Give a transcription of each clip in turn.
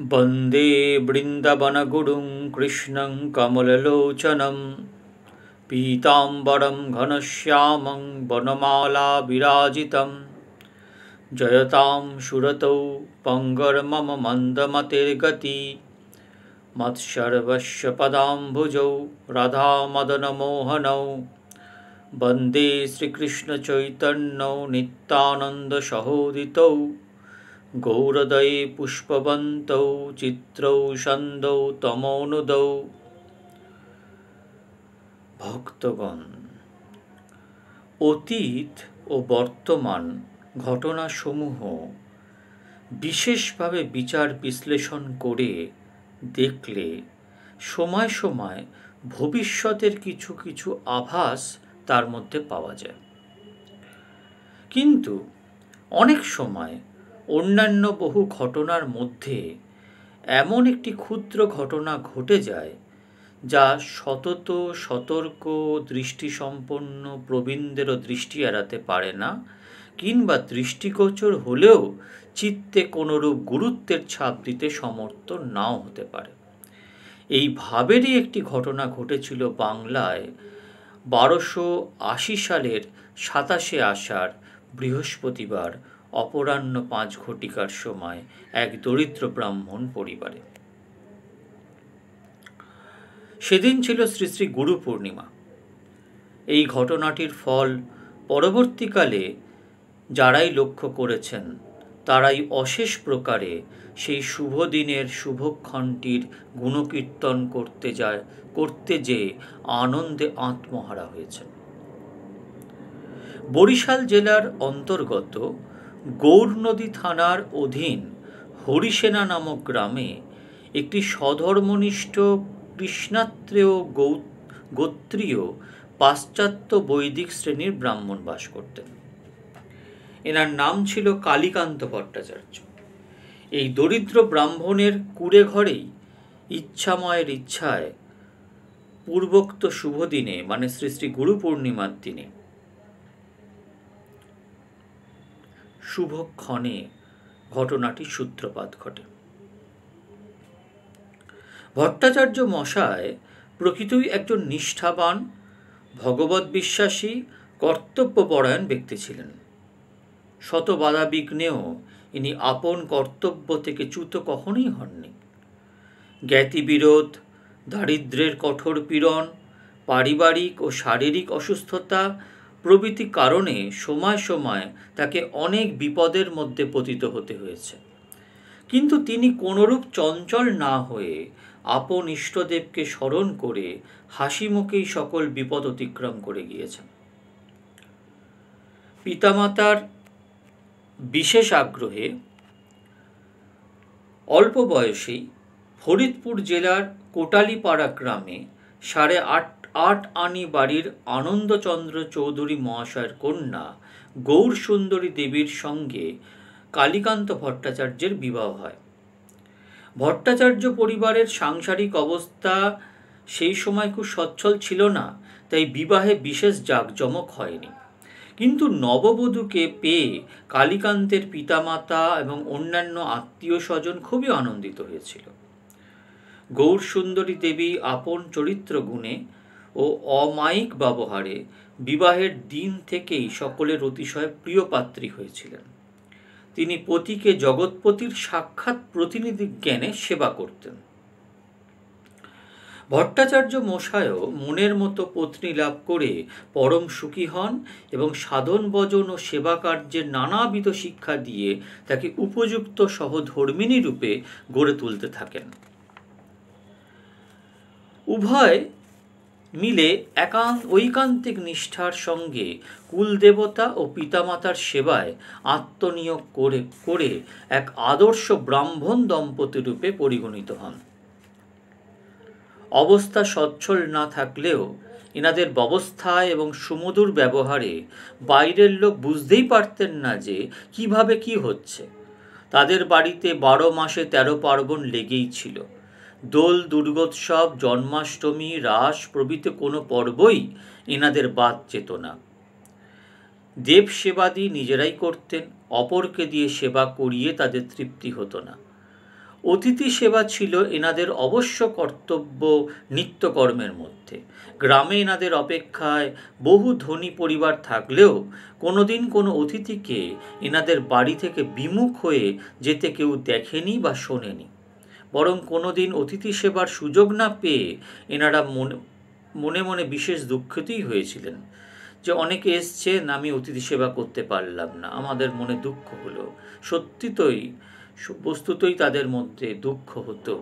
वन्दे वृन्दावनगुरुं कृष्णं कमललोचनं पीताम्बरं घनश्यामं वनमालाविराजितं जयतां सुरतौ पङ्गर्मम मन्दमतिर्गति मत्सर्वस्य पदाम्बुजौ राधामदनमोहनौ वन्दे श्रीकृष्णचैतन्यौ नित्यानन्दसहोदितौ गौरदये पुष्पवन्तौ चित्रौ छन्दौ तमोनुदौ। ভক্তগণ, অতীত ও বর্তমান ঘটনাসমূহ বিশেষভাবে বিচার বিশ্লেষণ করে দেখলে সময় সময় ভবিষ্যতের কিছু কিছু আভাস তার মধ্যে পাওয়া যায়, কিন্তু অনেক সময় অন্যান্য বহু ঘটনার মধ্যে এমন একটি ক্ষুদ্র ঘটনা ঘটে যায় যা সতত সতর্ক দৃষ্টিসম্পন্ন প্রবীণদেরও দৃষ্টি এড়াতে পারে না, কিংবা দৃষ্টিগোচর হলেও চিত্তে কোনোরূপ গুরুত্বের ছাপ দিতে সমর্থ নাও হতে পারে। এই ভাবেরই একটি ঘটনা ঘটেছিল বাংলায় 1280 সালের 27শে আষাঢ় বৃহস্পতিবার অপরাহ্ন 5 ঘটিকার সময় এক দরিদ্র ব্রাহ্মণ পরিবারে। সেদিন ছিল শ্রী শ্রী গুরু পূর্ণিমা। এই ঘটনাটির ফল পরবর্তীকালে যারাই লক্ষ্য করেছেন তারাই অশেষ প্রকারে সেই শুভ দিনের শুভক্ষণটির গুণকীর্তন করতে যেয়ে আনন্দে আত্মহারা হয়েছেন। বরিশাল জেলার অন্তর্গত গৌরনদী থানার অধীন হরিসেনা নামক গ্রামে একটি স্বধর্মনিষ্ঠ কৃষ্ণাত্রেয় গোত্রীয় পাশ্চাত্য বৈদিক শ্রেণীর ব্রাহ্মণ বাস করতেন। এনার নাম ছিল কালীকান্ত ভট্টাচার্য। এই দরিদ্র ব্রাহ্মণের কুড়ে ঘরেই ইচ্ছাময়ের ইচ্ছায় পূর্বোক্ত শুভ দিনে, মানে শ্রী শ্রী গুরু পূর্ণিমার দিনে শুভক্ষণে ঘটনাটি সূত্রপাত ঘটে। ভট্টাচার্য মশায় প্রকৃতই একজন নিষ্ঠাবান, ভগবত বিশ্বাসী, কর্তব্যপরায়ণ ব্যক্তি ছিলেন। শত বাধা বিঘ্নেও ইনি আপন কর্তব্য থেকে চ্যুত কখনোই হননি। জ্ঞাতিবিরোধ, দারিদ্র্যের কঠোর পীড়ন, পারিবারিক ও শারীরিক অসুস্থতা প্রভৃতি কারণে সময় সময় তাকে অনেক বিপদের মধ্যে পতিত হতে হয়েছে, কিন্তু তিনি কোনরূপ চঞ্চল না হয়ে আপন ইষ্টদেবকে স্মরণ করে হাসি মুখেই সকল বিপদ অতিক্রম করে গিয়েছেন। পিতামাতার বিশেষ আগ্রহে অল্প বয়সেই ফরিদপুর জেলার কোটালীপাড়া গ্রামে 8.5 আনি বাড়ির আনন্দচন্দ্র চৌধুরী মহাশয়ের কন্যা গৌর সুন্দরী দেবীর সঙ্গে কালীকান্ত ভট্টাচার্যের বিবাহ হয়। ভট্টাচার্য পরিবারের সাংসারিক অবস্থা সেই সময় খুব সচ্ছল ছিল না, তাই বিবাহে বিশেষ জাঁকজমক হয়নি, কিন্তু নববধূকে পেয়ে কালীকান্তের পিতামাতা এবং অন্যান্য আত্মীয় স্বজন খুবই আনন্দিত হয়েছিল। গৌর সুন্দরী দেবী আপন চরিত্র গুণে ও অমায়িক ব্যবহারে বিবাহের দিন থেকেই সকলের অতিশয় প্রিয় পাত্রী হয়েছিলেন। তিনি পতিকে জগৎপতির সাক্ষাৎ প্রতিনিধি জ্ঞানে সেবা করতেন। ভট্টাচার্য মশায়ও মনের মতো পত্নী লাভ করে পরম সুখী হন এবং সাধন ভজন ও সেবা কার্যের নানাবিধ শিক্ষা দিয়ে তাকে উপযুক্ত সহধর্মিণী রূপে গড়ে তুলতে থাকেন। উভয় মিলে ঐকান্তিক নিষ্ঠার সঙ্গে কুলদেবতা ও পিতামাতার সেবায় আত্মনিয়োগ করে এক আদর্শ ব্রাহ্মণ দম্পতি রূপে পরিগণিত হন। অবস্থা সচ্ছল না থাকলেও এনাদের ব্যবস্থায় এবং সুমধুর ব্যবহারে বাইরের লোক বুঝতেই পারতেন না যে কিভাবে কি হচ্ছে। তাদের বাড়িতে 12 মাসে 13 পার্বণ লেগেই ছিল। দোল, দুর্গোৎসব, জন্মাষ্টমী, রাস প্রভৃতি কোনো পর্বই এনাদের বাদ যেত না। দেব সেবাদি নিজেরাই করতেন, অপরকে দিয়ে সেবা করিয়ে তাদের তৃপ্তি হতো না। অতিথি সেবা ছিল এনাদের অবশ্য কর্তব্য নিত্যকর্মের মধ্যে। গ্রামে এনাদের অপেক্ষায় বহু ধনী পরিবার থাকলেও কোনোদিন কোনো অতিথিকে এনাদের বাড়ি থেকে বিমুখ হয়ে যেতে কেউ দেখেনি বা শোনেনি। বরং কোনোদিন অতিথি সেবার সুযোগ না পেয়ে এনারা মনে মনে বিশেষ দুঃখিতই হয়েছিলেন যে অনেকে এসছেন, আমি অতিথি সেবা করতে পারলাম না, আমাদের মনে দুঃখ হলো। বস্তুতই তাদের মধ্যে দুঃখ হতো।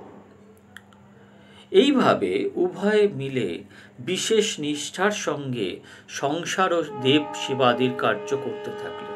এইভাবে উভয়ে মিলে বিশেষ নিষ্ঠার সঙ্গে সংসার ও দেব সেবাদির কার্য করতে থাকলেন।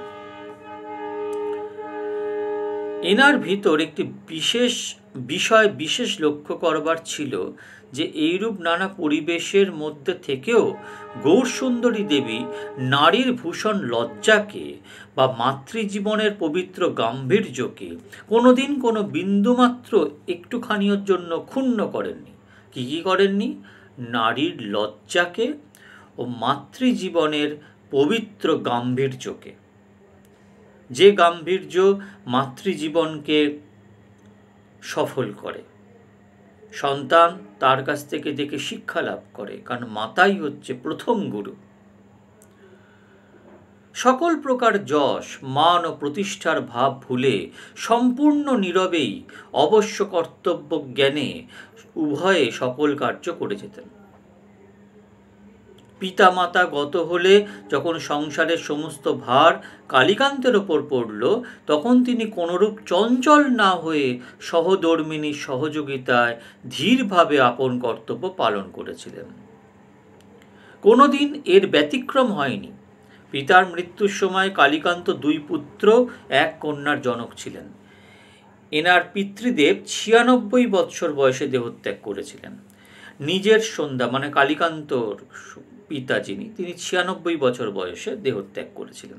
এনার ভিতর একটি বিশেষ লক্ষ্য করবার ছিল যে এইরূপ নানা পরিবেশের মধ্যে থেকেও গৌরসুন্দরী দেবী নারীর ভূষণ লজ্জাকে বা মাতৃজীবনের পবিত্র গাম্ভীর্যকে কোনোদিন কোনো বিন্দুমাত্র একটুখানির জন্য ক্ষুণ্ণ করেননি। কি করেননি? নারীর লজ্জাকে ও মাতৃজীবনের পবিত্র গাম্ভীর্যকে, যে গাম্ভীর্য মাতৃজীবনকে সফল করে। সন্তান তার কাছ থেকে দেখে শিক্ষা লাভ করে, কারণ মাতাই হচ্ছে প্রথম গুরু। সকল প্রকার যশ, মান ও প্রতিষ্ঠার ভাব ভুলে সম্পূর্ণ নীরবেই অবশ্য কর্তব্য জ্ঞানে উভয়ে সকল কার্য করে যেতেন। পিতা মাতা গত হলে যখন সংসারের সমস্ত ভার কালীকান্তের ওপর পড়ল, তখন তিনি কোনরূপ চঞ্চল না হয়ে সহধর্মিনীর সহযোগিতায় ধীরভাবে আপন কর্তব্য পালন করেছিলেন। কোনোদিন এর ব্যতিক্রম হয়নি। পিতার মৃত্যুর সময় কালীকান্ত 2 পুত্র 1 কন্যার জনক ছিলেন। এনার পিতৃদেব 96 বৎসর বয়সে দেহত্যাগ করেছিলেন। নিজের সন্ধ্যা মানে কালীকান্তর পিতা যিনি, তিনি 96 বছর বয়সে দেহত্যাগ করেছিলেন।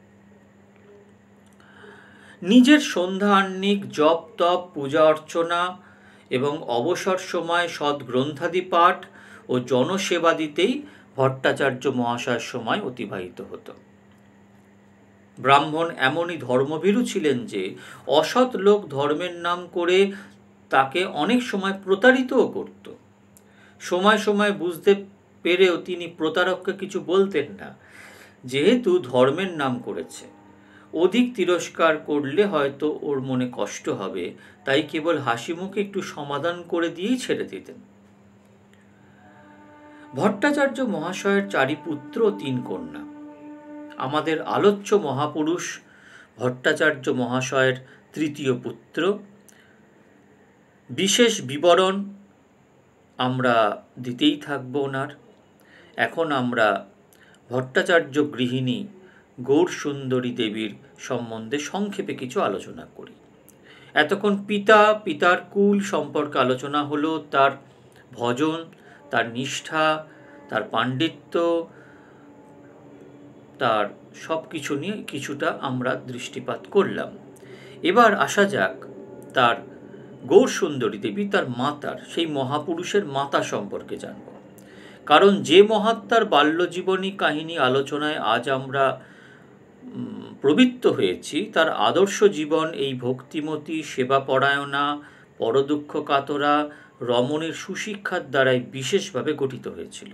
নিজের সন্ধ্যা আহ্নিক জপ তপ পূজা অর্চনা এবং অবসর সময় সৎ গ্রন্থাদি পাঠ ও জনসেবা দিতেই ভট্টাচার্য মহাশয়ের সময় অতিবাহিত হতো। ব্রাহ্মণ এমনই ধর্মভীরু ছিলেন যে অসৎ লোক ধর্মের নাম করে তাকে অনেক সময় প্রতারিতও করত। সময় সময় বুঝতে পেরেও তিনি প্রতারককে কিছু বলতেন না, যেহেতু ধর্মের নাম করেছে। অধিক তিরস্কার করলে হয়তো ওর মনে কষ্ট হবে, তাই কেবল হাসি মুখে একটু সমাধান করে দিয়েই ছেড়ে দিতেন। ভট্টাচার্য মহাশয়ের 4 পুত্র ও 3 কন্যা। আমাদের আলোচ্য মহাপুরুষ ভট্টাচার্য মহাশয়ের 3য় পুত্র। বিশেষ বিবরণ আমরা দিতেই থাকব ওনার। এখন আমরা ভট্টাচার্য গৃহিণী গৌরসুন্দরী দেবীর সম্বন্ধে সংক্ষেপে কিছু আলোচনা করি। এতক্ষণ পিতার কুল সম্পর্কে আলোচনা হলো, তার ভজন, তার নিষ্ঠা, তার পাণ্ডিত্য, তার সব কিছু নিয়ে কিছুটা আমরা দৃষ্টিপাত করলাম। এবার আসা যাক তার গৌরসুন্দরী দেবী, তার মাতার, সেই মহাপুরুষের মাতা সম্পর্কে জানব। কারণ যে মহাত্মার বাল্যজীবনী কাহিনী আলোচনায় আজ আমরা প্রবৃত্ত হয়েছি, তার আদর্শ জীবন এই ভক্তিমতী, সেবাপরায়ণা, পরদুঃখ কাতরা রমণীর সুশিক্ষার দ্বারাই বিশেষভাবে গঠিত হয়েছিল।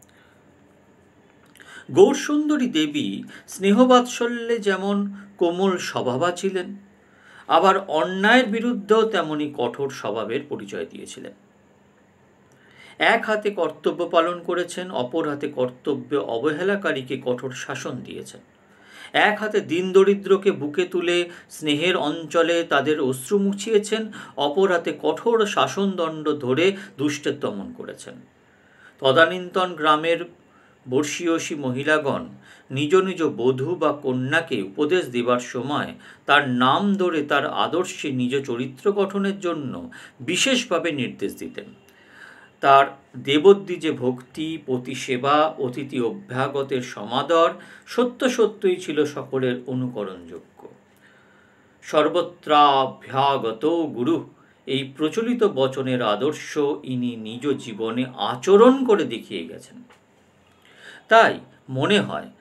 গৌরসুন্দরী দেবী স্নেহবাৎসল্যে যেমন কোমল স্বভাবা ছিলেন, আবার অন্যায়ের বিরুদ্ধেও তেমনি কঠোর স্বভাবের পরিচয় দিয়েছিলেন। এক হাতে কর্তব্য পালন করেছেন, অপর হাতে কর্তব্য অবহেলাকারীকে কঠোর শাসন দিয়েছেন। এক হাতে দীন দরিদ্রকে বুকে তুলে স্নেহের অঞ্চলে তাদের অশ্রু মুছিয়েছেন, অপর হাতে কঠোর শাসনদণ্ড ধরে দুষ্টের দমন করেছেন। তদানীন্তন গ্রামের বর্ষীয়সী মহিলাগণ নিজ নিজ বধূ বা কন্যাকে উপদেশ দেবার সময় তার নাম ধরে তার আদর্শে নিজ চরিত্র গঠনের জন্য বিশেষভাবে নির্দেশ দিতেন। তার দেবদ্বিজে ভক্তি, পতি সেবা, অতিথি অভ্যাগতের সমাদর সত্যই ছিল সকলের অনুকরণযোগ্য। সর্বত্রাভ্যাগত গুরু, এই প্রচলিত বচনের আদর্শ ইনি নিজ জীবনে আচরণ করে দেখিয়ে গেছেন। তাই মনে হয়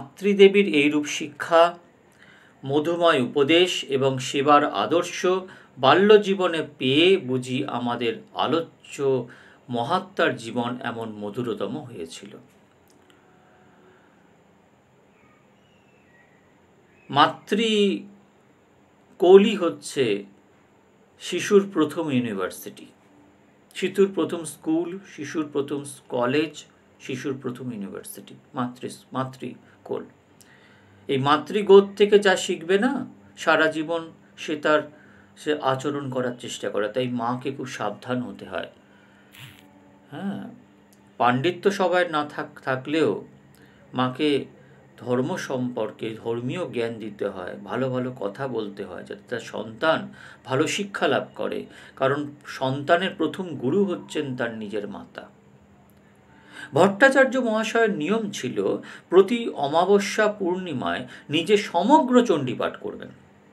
মাতৃদেবীর এইরূপ শিক্ষা, মধুময় উপদেশ এবং সেবার আদর্শ বাল্যজীবনে পেয়ে বুঝি আমাদের আলোচ্য মহাত্মার জীবন এমন মধুরতম হয়েছিল। মাতৃকৌলি হচ্ছে শিশুর প্রথম ইউনিভার্সিটি, শিশুর প্রথম স্কুল, শিশুর প্রথম কলেজ, শিশুর প্রথম ইউনিভার্সিটি মাতৃকোল। এই মাতৃগোদ থেকে যা শিখবে না সারা জীবন সে আচরণ করার চেষ্টা করে। তাই মাকে খুব সাবধান হতে হয়। হ্যাঁ, পাণ্ডিত্য সবাই না থাকলেও মাকে ধর্ম সম্পর্কে ধর্মীয় জ্ঞান দিতে হয়, ভালো ভালো কথা বলতে হয়, যাতে তার সন্তান ভালো শিক্ষা লাভ করে। কারণ সন্তানের প্রথম গুরু হচ্ছেন তার নিজের মাতা। ভট্টাচার্য মহাশয়ের নিয়ম ছিল প্রতি অমাবস্যা পূর্ণিমায় নিজে সমগ্র চণ্ডীপাঠ করবেন।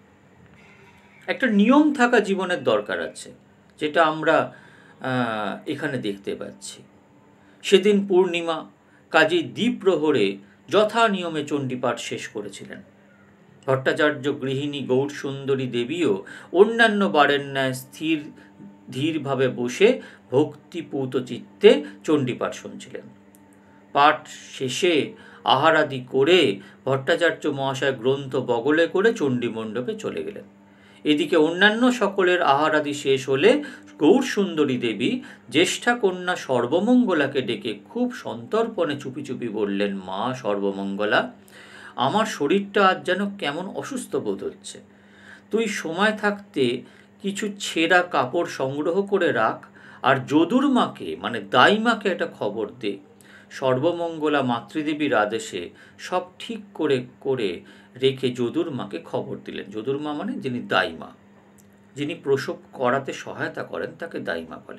একটা নিয়ম থাকা জীবনের দরকার আছে, যেটা আমরা এখানে দেখতে পাচ্ছি। সেদিন পূর্ণিমা, কাজী দ্বিপ্রহরে যথা নিয়মে চণ্ডীপাঠ শেষ করেছিলেন। ভট্টাচার্য গৃহিণী গৌরসুন্দরী দেবীও অন্যান্য বারের ন্যায় ধীরভাবে বসে ভক্তিপূত চিত্তে চণ্ডীপাঠ শুনছিলেন। পাঠ শেষে আহারাদি করে ভট্টাচার্য মহাশয় গ্রন্থ বগলে করে চণ্ডীমণ্ডপে চলে গেলেন। এদিকে অন্যান্য সকলের আহারাদি শেষ হলে গৌরসুন্দরী দেবী জ্যেষ্ঠা কন্যা সর্বমঙ্গলাকে ডেকে খুব সন্তর্পণে চুপি চুপি বললেন, মা সর্বমঙ্গলা, আমার শরীরটা আজ যেন কেমন অসুস্থ বোধ হচ্ছে। তুই সময় থাকতে কিছু ছেঁড়া কাপড় সংগ্রহ করে রাখ, আর যদুর মাকে মানে দাইমাকে একটা খবর দে। সর্বমঙ্গলা মাতৃদেবীর আদেশে সব ঠিক করে রেখে যদুর মাকে খবর দিলেন। যদুর মা মানে যিনি দাইমা, যিনি প্রসব করাতে সহায়তা করেন তাকে দাইমা বলে।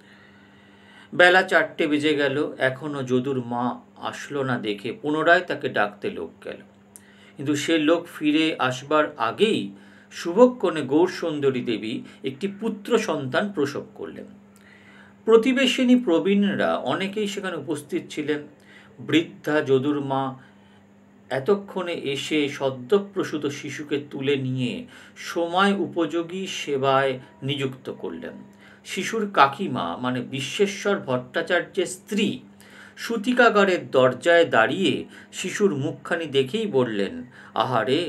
বেলা 4টে বেজে গেল, এখনো যদুর মা আসলো না দেখে পুনরায় তাকে ডাকতে লোক গেল। কিন্তু সে লোক ফিরে আসবার আগেই শুভক্ষণে গৌরসুন্দরী দেবী একটি পুত্র সন্তান প্রসব করলেন। প্রতিবেশিনী প্রবীণরা অনেকেই সেখানে উপস্থিত ছিলেন। বৃদ্ধা যদুর মা এতক্ষণে এসে সদ্যপ্রসূত শিশুকে তুলে নিয়ে সময় উপযোগী সেবায় নিযুক্ত করলেন। শিশুর কাকিমা মানে বিশ্বেশ্বর ভট্টাচার্যের স্ত্রী সূতিকাগারের দরজায় দাঁড়িয়ে শিশুর মুখখানি দেখেই বললেন, আহারে,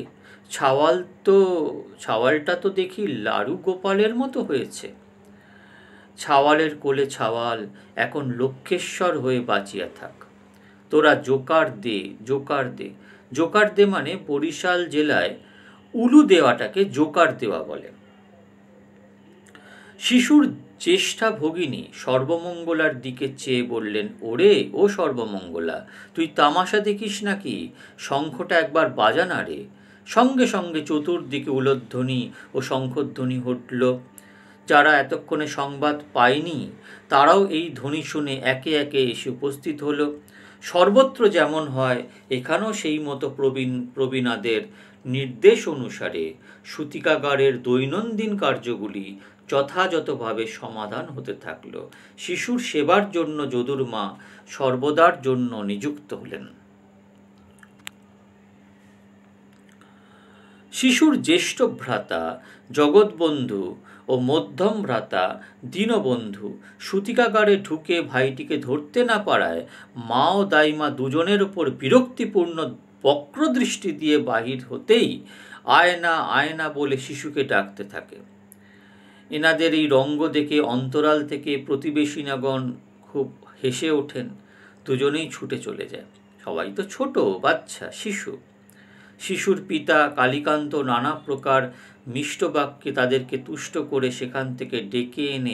ছাওয়ালটা তো দেখি লাড়ু গোপালের মতো হয়েছে। ছাওয়ালের কোলে ছাওয়াল এখন লক্ষেশ্বর হয়ে বাঁচিয়া থাক। তোরা জোকার দে। জোকার দে মানে বরিশাল জেলায় উলু দেওয়াটাকে জোকার দেওয়া বলে। শিশুর জ্যেষ্ঠা ভগিনী সর্বমঙ্গলার দিকে চেয়ে বললেন, ওরে ও সর্বমঙ্গলা, তুই তামাশা দেখিস নাকি? শঙ্খটা একবার বাজা না রে। সঙ্গে সঙ্গে চতুর্দিকে উলধ্বনি ও শঙ্খধ্বনি উঠল। যারা এতক্ষণে সংবাদ পায়নি তারাও এই ধ্বনি শুনে একে একে এসে উপস্থিত হলো। সর্বত্র যেমন হয় এখানেও সেই মতো প্রবীণাদের নির্দেশ অনুসারে সূতিকাগারের দৈনন্দিন কার্যগুলি যথাযথভাবে সমাধান হতে থাকল। শিশুর সেবার জন্য যদুর মা সর্বদার জন্য নিযুক্ত হলেন। শিশুর জ্যেষ্ঠ ভ্রাতা জগৎবন্ধু ও মধ্যম ভ্রাতা দীনবন্ধু সূতিকাগারে ঢুকে ভাইটিকে ধরতে না পারায় মা ও দাইমা দুজনের ওপর বিরক্তিপূর্ণ বক্রদৃষ্টি দিয়ে বাহির হতেই আয়না বলে শিশুকে ডাকতে থাকে। এনাদের এই রঙ্গ দেখে অন্তরাল থেকে প্রতিবেশিনাগণ খুব হেসে ওঠেন। দুজনেই ছুটে চলে যায়। সবাই তো ছোট বাচ্চা, শিশুর পিতা কালীকান্ত নানা প্রকার মিষ্ট বাক্যে তাদেরকে তুষ্ট করে সেখান থেকে ডেকে এনে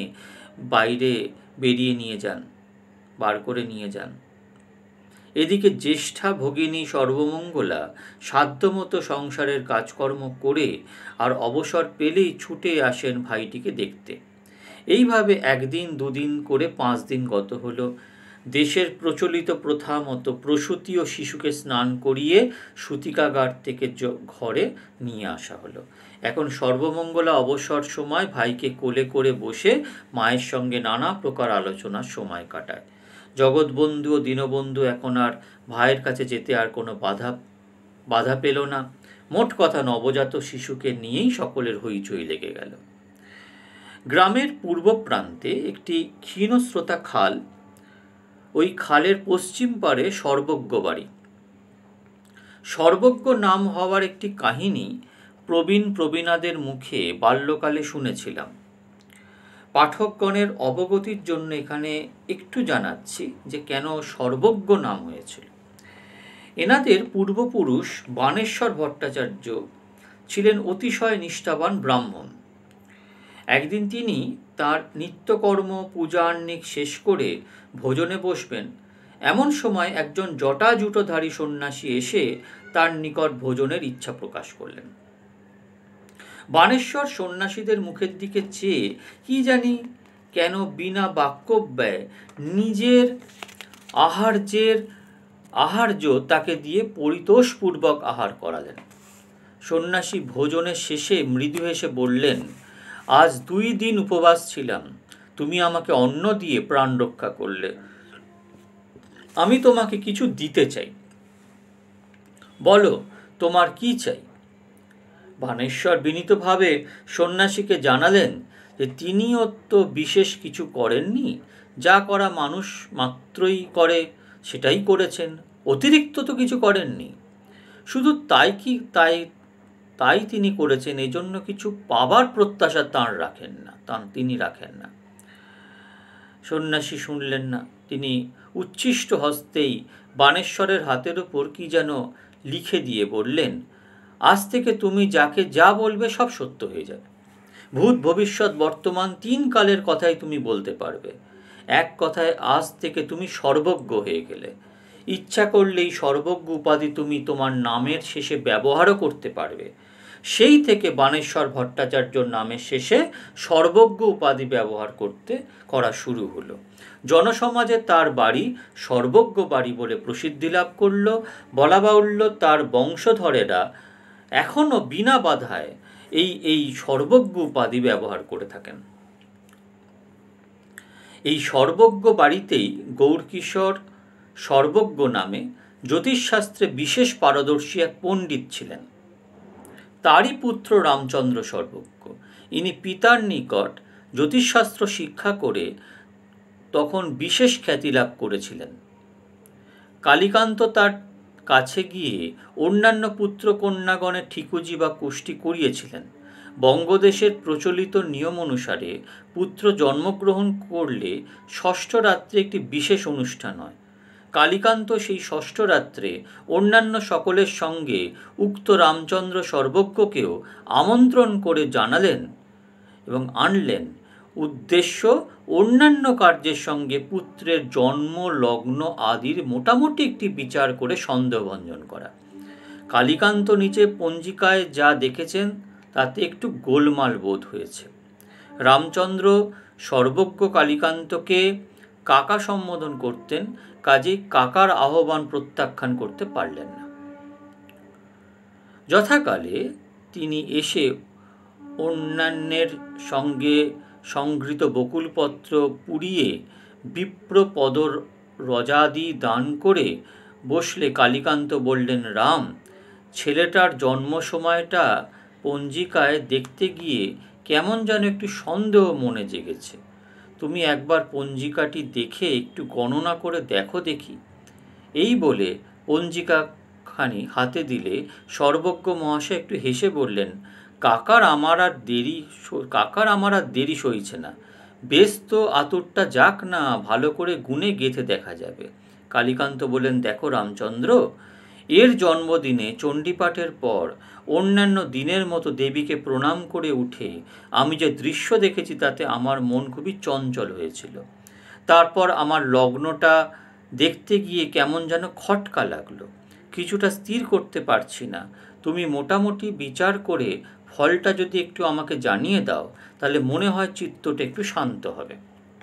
বার করে নিয়ে যান। এদিকে জ্যেষ্ঠা ভগিনী সর্বমঙ্গলা সাধ্যমতো সংসারের কাজকর্ম করে আর অবসর পেলেই ছুটে আসেন ভাইটিকে দেখতে। এইভাবে 1 দিন 2 দিন করে 5 দিন গত হলো। দেশের প্রচলিত প্রথা মতো প্রসূতি ও শিশুকে স্নান করিয়ে সূতিকাগার থেকে ঘরে নিয়ে আসা হলো। এখন সর্বমঙ্গলা অবসর সময় ভাইকে কোলে করে বসে মায়ের সঙ্গে নানা প্রকার আলোচনার সময় কাটায়। জগৎবন্ধু ও দীনবন্ধু এখন আর ভাইয়ের কাছে যেতে আর কোনো বাধা পেল না। মোট কথা নবজাত শিশুকে নিয়েই সকলের হইচই লেগে গেল। গ্রামের পূর্ব প্রান্তে একটি ক্ষীণস্রোতা খাল, ওই খালের পশ্চিম পারে সর্বজ্ঞ বাড়ি। সর্বজ্ঞ নাম হওয়ার একটি কাহিনী প্রবীণাদের মুখে বাল্যকালে শুনেছিলাম। পাঠকগণের অবগতির জন্য এখানে একটু জানাচ্ছি যে কেন সর্বজ্ঞ নাম হয়েছিল। এনাদের পূর্বপুরুষ বাণেশ্বর ভট্টাচার্য ছিলেন অতিশয় নিষ্ঠাবান ব্রাহ্মণ। একদিন তিনি তার নিত্যকর্ম পূজার্নিক শেষ করে ভোজনে বসবেন, এমন সময় একজন জটাজুটোধারী সন্ন্যাসী এসে তার নিকট ভোজনের ইচ্ছা প্রকাশ করলেন। বাণেশ্বর সন্ন্যাসীদের মুখের দিকে চেয়ে কি জানি কেন বিনা বাক্যব্যয়ে নিজের আহার্য তাকে দিয়ে পরিতোষপূর্বক আহার করালেন। সন্ন্যাসী ভোজনের শেষে মৃদু হেসে বললেন, আজ 2 দিন উপবাস ছিলাম, তুমি আমাকে অন্ন দিয়ে প্রাণ রক্ষা করলে, আমি তোমাকে কিছু দিতে চাই, বলো তোমার কি চাই। বাণেশ্বর বিনীতভাবে সন্ন্যাসীকে জানালেন যে তিনিও তো বিশেষ কিছু করেননি, যা করা মানুষ মাত্রই করে সেটাই করেছেন, অতিরিক্ত তো কিছু করেননি। শুধু তাই তিনি করেছেন, এজন্য কিছু পাবার প্রত্যাশা তিনি রাখেন না। সন্ন্যাসী শুনলেন না। তিনি উচ্ছিষ্ট হস্তেই বাণেশ্বরের হাতের উপর কি যেন লিখে দিয়ে বললেন, আজ থেকে তুমি যাকে যা বলবে সব সত্য হয়ে যাবে। ভূত ভবিষ্যৎ বর্তমান 3 কালের কথাই তুমি বলতে পারবে। এক কথায় আজ থেকে তুমি সর্বজ্ঞ হয়ে গেলে। ইচ্ছা করলেই সর্বজ্ঞ উপাধি তুমি তোমার নামের শেষে ব্যবহারও করতে পারবে। সেই থেকে বাণেশ্বর ভট্টাচার্য নামের শেষে সর্বজ্ঞ উপাধি ব্যবহার করা শুরু হলো। জনসমাজে তার বাড়ি সর্বজ্ঞ বাড়ি বলে প্রসিদ্ধি লাভ করল। বলা বাহুল্য তার বংশধরেরা এখনো বিনা বাধায় এই সর্বজ্ঞ উপাধি ব্যবহার করে থাকেন। এই সর্বজ্ঞ বাড়িতেই গৌরকিশোর সর্বজ্ঞ নামে জ্যোতিষশাস্ত্রে বিশেষ পারদর্শী এক পণ্ডিত ছিলেন। তারই পুত্র রামচন্দ্র সর্বজ্ঞ। ইনি পিতার নিকট জ্যোতিষশাস্ত্র শিক্ষা করে তখন বিশেষ খ্যাতি লাভ করেছিলেন। কালীকান্ত তার কাছে গিয়ে অন্যান্য পুত্র কন্যাগণের ঠিকুজি বা কুষ্টি করিয়েছিলেন। বঙ্গদেশের প্রচলিত নিয়ম অনুসারে পুত্র জন্মগ্রহণ করলে ষষ্ঠ রাত্রে একটি বিশেষ অনুষ্ঠান হয়। কালীকান্ত সেই ষষ্ঠ রাত্রে অন্যান্য সকলের সঙ্গে উক্ত রামচন্দ্র সর্বজ্ঞকেও আমন্ত্রণ করে জানালেন এবং আনলেন। উদ্দেশ্য অন্যান্য কার্যের সঙ্গে পুত্রের জন্ম লগ্ন আদির মোটামুটি একটি বিচার করে সন্দেহভঞ্জন করা। কালীকান্ত নিচে পঞ্জিকায় যা দেখেছেন তাতে একটু গোলমাল বোধ হয়েছে। রামচন্দ্র সর্বজ্ঞ কালীকান্তকে কাকা সম্বোধন করতেন, কাজেই কাকার আহ্বান প্রত্যাখ্যান করতে পারলেন না। যথাকালে তিনি এসে অন্যান্যের সঙ্গে সংগৃহীত বকুলপত্র পুড়িয়ে বিপ্রপদ রজাদি দান করে বসলে কালীকান্ত বললেন, রাম, ছেলেটার জন্ম সময়টা পঞ্জিকায় দেখতে গিয়ে কেমন যেন একটু সন্দেহ মনে জেগেছে। তুমি একবার পঞ্জিকাটি দেখে একটু গণনা করে দেখো দেখি। এই বলে পঞ্জিকাখানি হাতে দিলে সর্বজ্ঞ মহাশয় একটু হেসে বললেন, কাকার আমার আর দেরি সইছে না, বেশ তো আতুরটা যাক না, ভালো করে গুণে গেঁথে দেখা যাবে। কালীকান্ত বললেন, দেখো রামচন্দ্র, এর জন্মদিনে চণ্ডীপাঠের পর অন্যান্য দিনের মতো দেবীকে প্রণাম করে উঠে আমি যে দৃশ্য দেখেছি তাতে আমার মন খুবই চঞ্চল হয়েছিল। তারপর আমার লগ্নটা দেখতে গিয়ে কেমন যেন খটকা লাগলো, কিছুটা স্থির করতে পারছি না। তুমি মোটামুটি বিচার করে ফলটা যদি একটু আমাকে জানিয়ে দাও, তাহলে মনে হয় চিত্তটা একটু শান্ত হবে।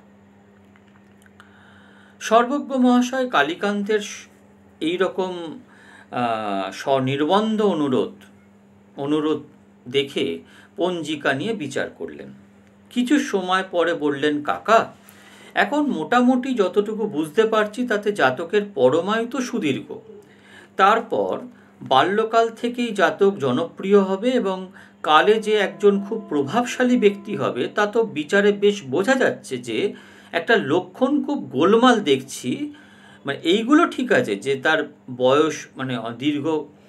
সর্বজ্ঞ মহাশয় কালীকান্তের এইরকম স্বনির্বন্ধ অনুরোধ দেখে পঞ্জিকা নিয়ে বিচার করলেন। কিছু সময় পরে বললেন, কাকা, এখন মোটামুটি যতটুকু বুঝতে পারছি তাতে জাতকের পরমায়ু তো সুদীর্ঘ। তারপর বাল্যকাল থেকেই জাতক জনপ্রিয় হবে এবং কালে যে একজন খুব প্রভাবশালী ব্যক্তি হবে তা তো বিচারে বেশ বোঝা যাচ্ছে, যে একটা লক্ষণ খুব গোলমাল দেখছি। মানে এইগুলো ঠিক আছে যে তার বয়স মানে দীর্ঘ,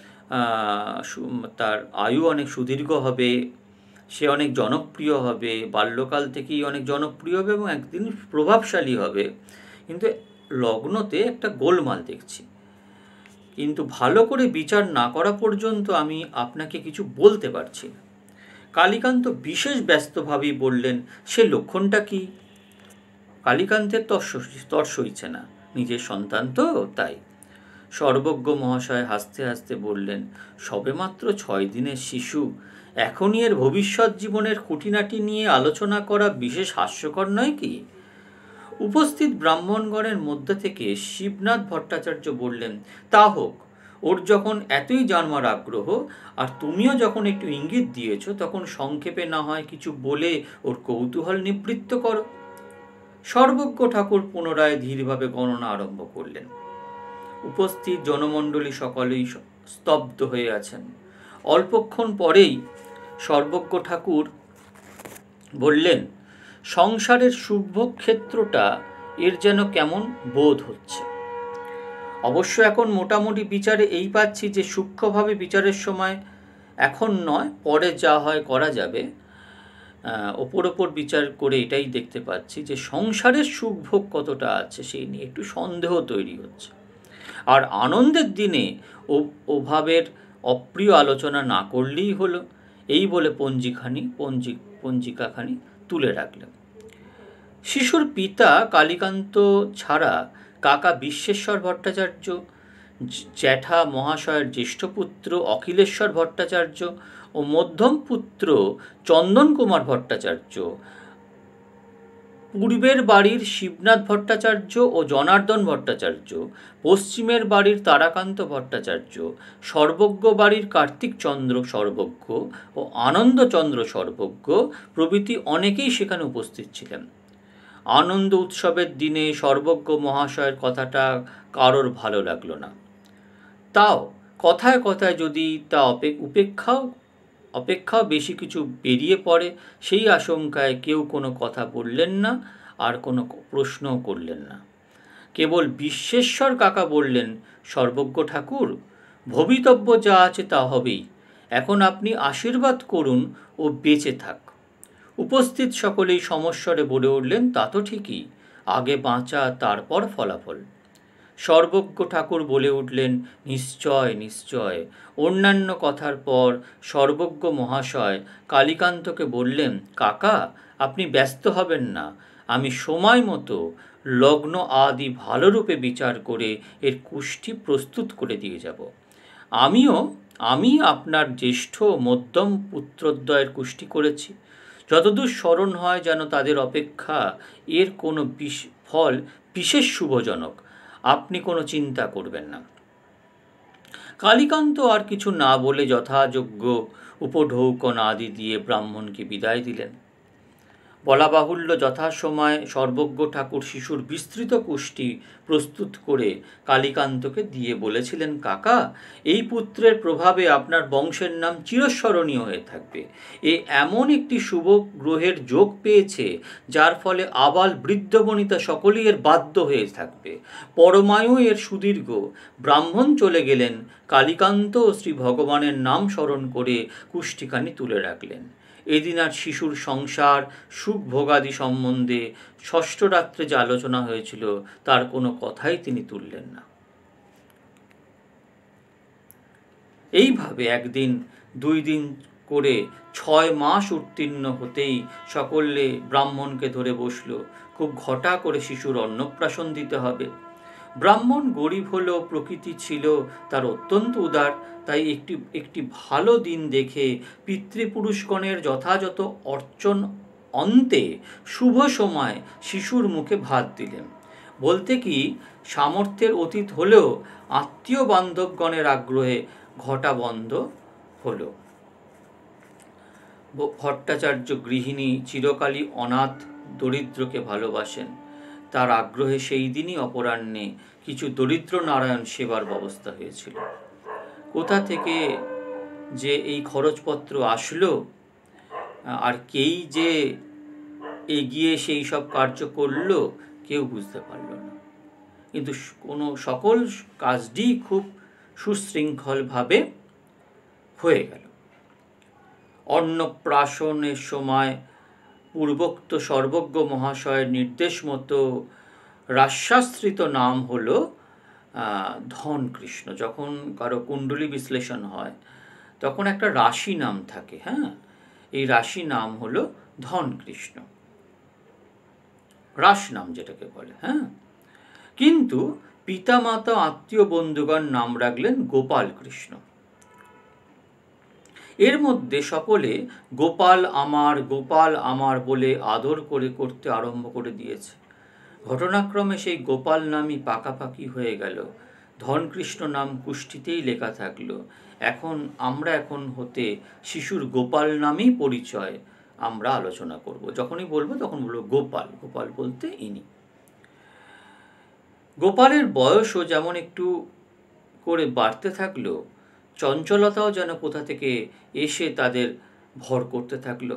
তার আয়ু অনেক সুদীর্ঘ হবে, সে অনেক জনপ্রিয় হবে, বাল্যকাল থেকেই অনেক জনপ্রিয় হবে এবং একদিন প্রভাবশালী হবে, কিন্তু লগ্নতে একটা গোলমাল দেখছি। কিন্তু ভালো করে বিচার না করা পর্যন্ত আমি আপনাকে কিছু বলতে পারছি না। কালীকান্ত বিশেষ ব্যস্তভাবেই বললেন, সে লক্ষণটা কি? কালীকান্তের তর সইছে না, নিজের সন্তান তো তাই। সর্বজ্ঞ মহাশয় হাসতে হাসতে বললেন, সবেমাত্র 6 দিনের শিশু, এখনই এর ভবিষ্যৎ জীবনের খুঁটিনাটি নিয়ে আলোচনা করা বিশেষ হাস্যকর নয় কি? উপস্থিত ব্রাহ্মণগণের মধ্যে থেকে শিবনাথ ভট্টাচার্য বললেন, তা হোক, ওর যখন এতই জানবার আগ্রহ, আর তুমিও যখন একটু ইঙ্গিত দিয়েছ, তখন সংক্ষেপে না হয় কিছু বলে ওর কৌতূহল নিবৃত্ত করো। সর্বজ্ঞ ঠাকুর পুনরায় ধীরভাবে গণনা আরম্ভ করলেন। উপস্থিত জনমণ্ডলী সকলেই স্তব্ধ হয়ে আছেন। অল্পক্ষণ পরেই সর্বজ্ঞ ঠাকুর বললেন, সংসারের সুখভোগ ক্ষেত্রটা এর যেন কেমন বোধ হচ্ছে। অবশ্য এখন মোটামুটি বিচারে এই পাচ্ছি যে সূক্ষ্মভাবে বিচারের সময় এখন নয়, পরে যা হয় করা যাবে। ওপর বিচার করে এটাই দেখতে পাচ্ছি যে সংসারের সুখভোগ কতটা আছে সেই নিয়ে একটু সন্দেহ তৈরি হচ্ছে। আর আনন্দের দিনে ওভাবের অপ্রিয় আলোচনা না করলেই হলো, এই বলে পঞ্জিকাখানি তুলে রাখলেন। শিশুর পিতা কালীকান্ত ছাড়া কাকা বিশ্বেশ্বর ভট্টাচার্য, জ্যাঠা মহাশয়ের জ্যেষ্ঠ পুত্র অখিলেশ্বর ভট্টাচার্য ও মধ্যম পুত্র চন্দন কুমার ভট্টাচার্য, পূর্বের বাড়ির শিবনাথ ভট্টাচার্য ও জনার্দন ভট্টাচার্য, পশ্চিমের বাড়ির তারাকান্ত ভট্টাচার্য, সর্বজ্ঞ বাড়ির কার্তিকচন্দ্র সর্বজ্ঞ ও আনন্দচন্দ্র সর্বজ্ঞ প্রভৃতি অনেকেই সেখানে উপস্থিত ছিলেন। আনন্দ উৎসবের দিনে সর্বজ্ঞ মহাশয়ের কথাটা কারোর ভালো লাগলো না। তাও কথায় কথায় যদি তা অপেক্ষাও বেশি কিছু বেরিয়ে পড়ে, সেই আশঙ্কায় কেউ কোনো কথা বললেন না, আর কোনো প্রশ্নও করলেন না। কেবল বিশ্বেশ্বর কাকা বললেন, সর্বজ্ঞ ঠাকুর, ভবিতব্য যা আছে তা হবেই, এখন আপনি আশীর্বাদ করুন ও বেঁচে থাক। উপস্থিত সকলেই সমস্বরে বলে উঠলেন, তা তো ঠিকই, আগে বাঁচা তারপর ফলাফল। সর্বজ্ঞ ঠাকুর বলে উঠলেন, নিশ্চয় নিশ্চয়। অন্যান্য কথার পর সর্বজ্ঞ মহাশয় কালীকান্তকে বললেন, কাকা, আপনি ব্যস্ত হবেন না, আমি সময় মতো লগ্ন আদি ভালোরূপে বিচার করে এর কুষ্টি প্রস্তুত করে দিয়ে যাব। আমি আপনার জ্যেষ্ঠ মধ্যম পুত্রদ্বয়ের কুষ্টি করেছি। যতদূর স্মরণ হয় যেন তাদের অপেক্ষা এর কোনো ফল বিশেষ শুভজনক, আপনি কোনো চিন্তা করবেন না। কালীকান্ত আর কিছু না বলে যথাযোগ্য উপঢৌকন আদি দিয়ে ব্রাহ্মণকে বিদায় দিলেন। বলা বাহুল্য, যথাসময়ে সর্বজ্ঞ ঠাকুর শিশুর বিস্তৃত কুষ্টি প্রস্তুত করে কালীকান্তকে দিয়ে বলেছিলেন, কাকা, এই পুত্রের প্রভাবে আপনার বংশের নাম চিরস্মরণীয় হয়ে থাকবে। এ এমন একটি শুভ গ্রহের যোগ পেয়েছে, যার ফলে আবাল বৃদ্ধ বনিতা সকলেই এর বাধ্য হয়ে থাকবে। পরমায়ু এর সুদীর্ঘ। ব্রাহ্মণ চলে গেলেন। কালীকান্ত ও শ্রী ভগবানের নাম স্মরণ করে কুষ্টিখানি তুলে রাখলেন। এদিন আর শিশুর সংসার সুখ ভোগাদি সম্বন্ধে ষষ্ঠ রাত্রে যে আলোচনা হয়েছিল তার কোনো কথাই তিনি তুললেন না। এইভাবে একদিন 2 দিন করে 6 মাস উত্তীর্ণ হতেই সকলে ব্রাহ্মণকে ধরে বসল। খুব ঘটা করে শিশুর অন্নপ্রাশন দিতে হবে। ব্রাহ্মণ গরিব হলেও প্রকৃতি ছিল তার অত্যন্ত উদার, তাই একটি ভালো দিন দেখে পিতৃপুরুষগণের যথাযথ অর্চন অন্তে শুভ সময় শিশুর মুখে ভাত দিলেন। বলতে কি, সামর্থ্যের অতীত হলেও আত্মীয় বান্ধবগণের আগ্রহে ঘটা বন্ধ হলো। ভট্টাচার্য গৃহিণী চিরকালই অনাথ দরিদ্রকে ভালোবাসেন। তার আগ্রহে সেই দিনই অপরাহ্নে কিছু দরিদ্র নারায়ণ সেবার ব্যবস্থা হয়েছিল। কোথা থেকে যে এই খরচপত্র আসলো, আর কেই যে এগিয়ে সেই সব কার্য করলো কেউ বুঝতে পারল না। কিন্তু সকল কাজটি খুব সুশৃঙ্খলভাবে হয়ে গেল। অন্নপ্রাশনের সময় পূর্বোক্ত সর্বজ্ঞ মহাশয়ের নির্দেশ মতো রাস্যাশ্রিত নাম হলো ধনকৃষ্ণ। যখন কারো কুণ্ডলী বিশ্লেষণ হয় তখন একটা রাশি নাম থাকে, হ্যাঁ, এই রাশি নাম হলো ধনকৃষ্ণ, রাস নাম যেটাকে বলে, হ্যাঁ। কিন্তু পিতামাতা আত্মীয় বন্ধুগণ নাম রাখলেন গোপাল কৃষ্ণ। এর মধ্যে সকলে গোপাল আমার বলে আদর করে করতে আরম্ভ করে দিয়েছে। ঘটনাক্রমে সেই গোপাল নামই পাকাপাকি হয়ে গেল। ধনকৃষ্ণ নাম কুষ্ঠিতেই লেখা থাকলো। এখন হতে শিশুর গোপাল নামেই পরিচয় আমরা আলোচনা করব। যখনই বলবো তখন বলবো গোপাল, গোপাল বলতে ইনি। গোপালের বয়সও যেমন একটু করে বাড়তে থাকলো, চঞ্চলতাও যেন কোথা থেকে এসে তাদের ভর করতে থাকলো।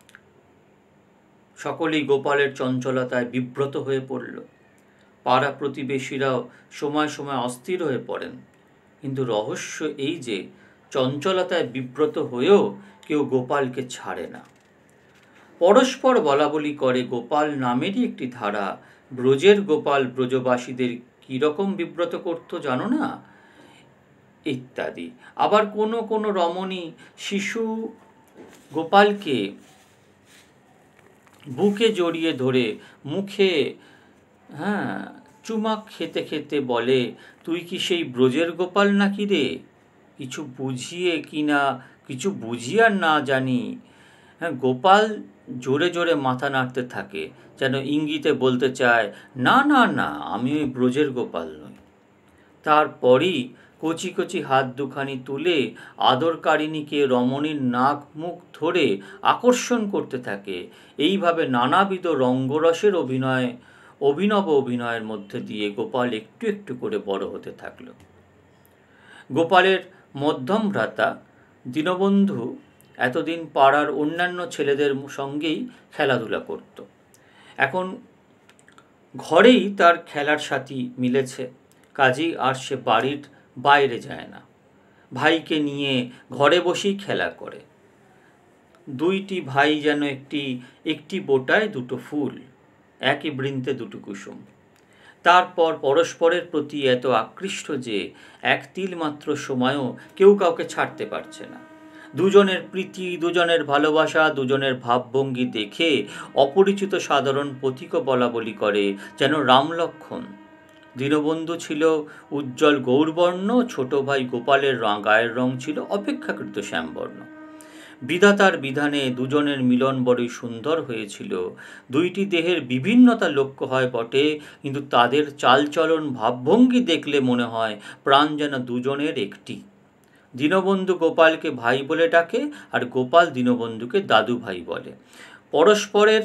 সকলেই গোপালের চঞ্চলতায় বিব্রত হয়ে পড়ল। পাড়া প্রতিবেশীরাও সময় সময় অস্থির হয়ে পড়েন। কিন্তু রহস্য এই যে চঞ্চলতায় বিব্রত হয়েও কেউ গোপালকে ছাড়ে না। পরস্পর বলাবলি করে গোপাল নামেরই একটি ধারা ব্রজের গোপাল ব্রজবাসীদের কিরকম বিব্রত করত জানো না, ইত্যাদি। আবার কোনো কোনো রমণী শিশু গোপালকে বুকে জড়িয়ে ধরে মুখে চুমা খেতে খেতে বলে, তুই কি সেই ব্রজের গোপাল নাকি রে? কিছু বুঝিয়া না জানি গোপাল জোরে জোরে মাথা নাড়তে থাকে, যেন ইঙ্গিতে বলতে চায়, না না না, আমি ওই ব্রজের গোপাল নই। তারপরই কচি কচি হাত দুখানি তুলে আদরকারিণীকে রমণীর নাক মুখ ধরে আকর্ষণ করতে থাকে। এইভাবে নানাবিধ রঙ্গরসের অভিনব অভিনয়ের মধ্যে দিয়ে গোপাল একটু একটু করে বড় হতে থাকল। গোপালের মধ্যম ভ্রাতা দীনবন্ধু এতদিন পাড়ার অন্যান্য ছেলেদের সঙ্গেই খেলাধুলা করত। এখন ঘরেই তার খেলার সাথী মিলেছে, কাজেই আর সে বাড়ির বাইরে যায় না। ভাইকে নিয়ে ঘরে বসেই খেলা করে। দুইটি ভাই যেন একটি বোটায় দুটো ফুল, একই বৃন্তে দুটো কুসুম। তারপর পরস্পরের প্রতি এত আকৃষ্ট যে এক তিল মাত্র সময়ও কেউ কাউকে ছাড়তে পারছে না। দুজনের প্রীতি, দুজনের ভালোবাসা, দুজনের ভাবভঙ্গি দেখে অপরিচিত সাধারণ পথিকও বলাবলি করে যেন রাম লক্ষ্মণ। দীনবন্ধু ছিল উজ্জ্বল গৌরবর্ণ, ছোট ভাই গোপালের গায়ের রং ছিল অপেক্ষাকৃত শ্যামবর্ণ। বিধাতার বিধানে দুজনের মিলন বড়ই সুন্দর হয়েছিল। দুইটি দেহের বিভিন্নতা লক্ষ্য হয় বটে, কিন্তু তাদের চালচলন ভাবভঙ্গি দেখলে মনে হয় প্রাণ যেন দুজনের একটি। দীনবন্ধু গোপালকে ভাই বলে ডাকে, আর গোপাল দীনবন্ধুকে দাদু ভাই বলে। পরস্পরের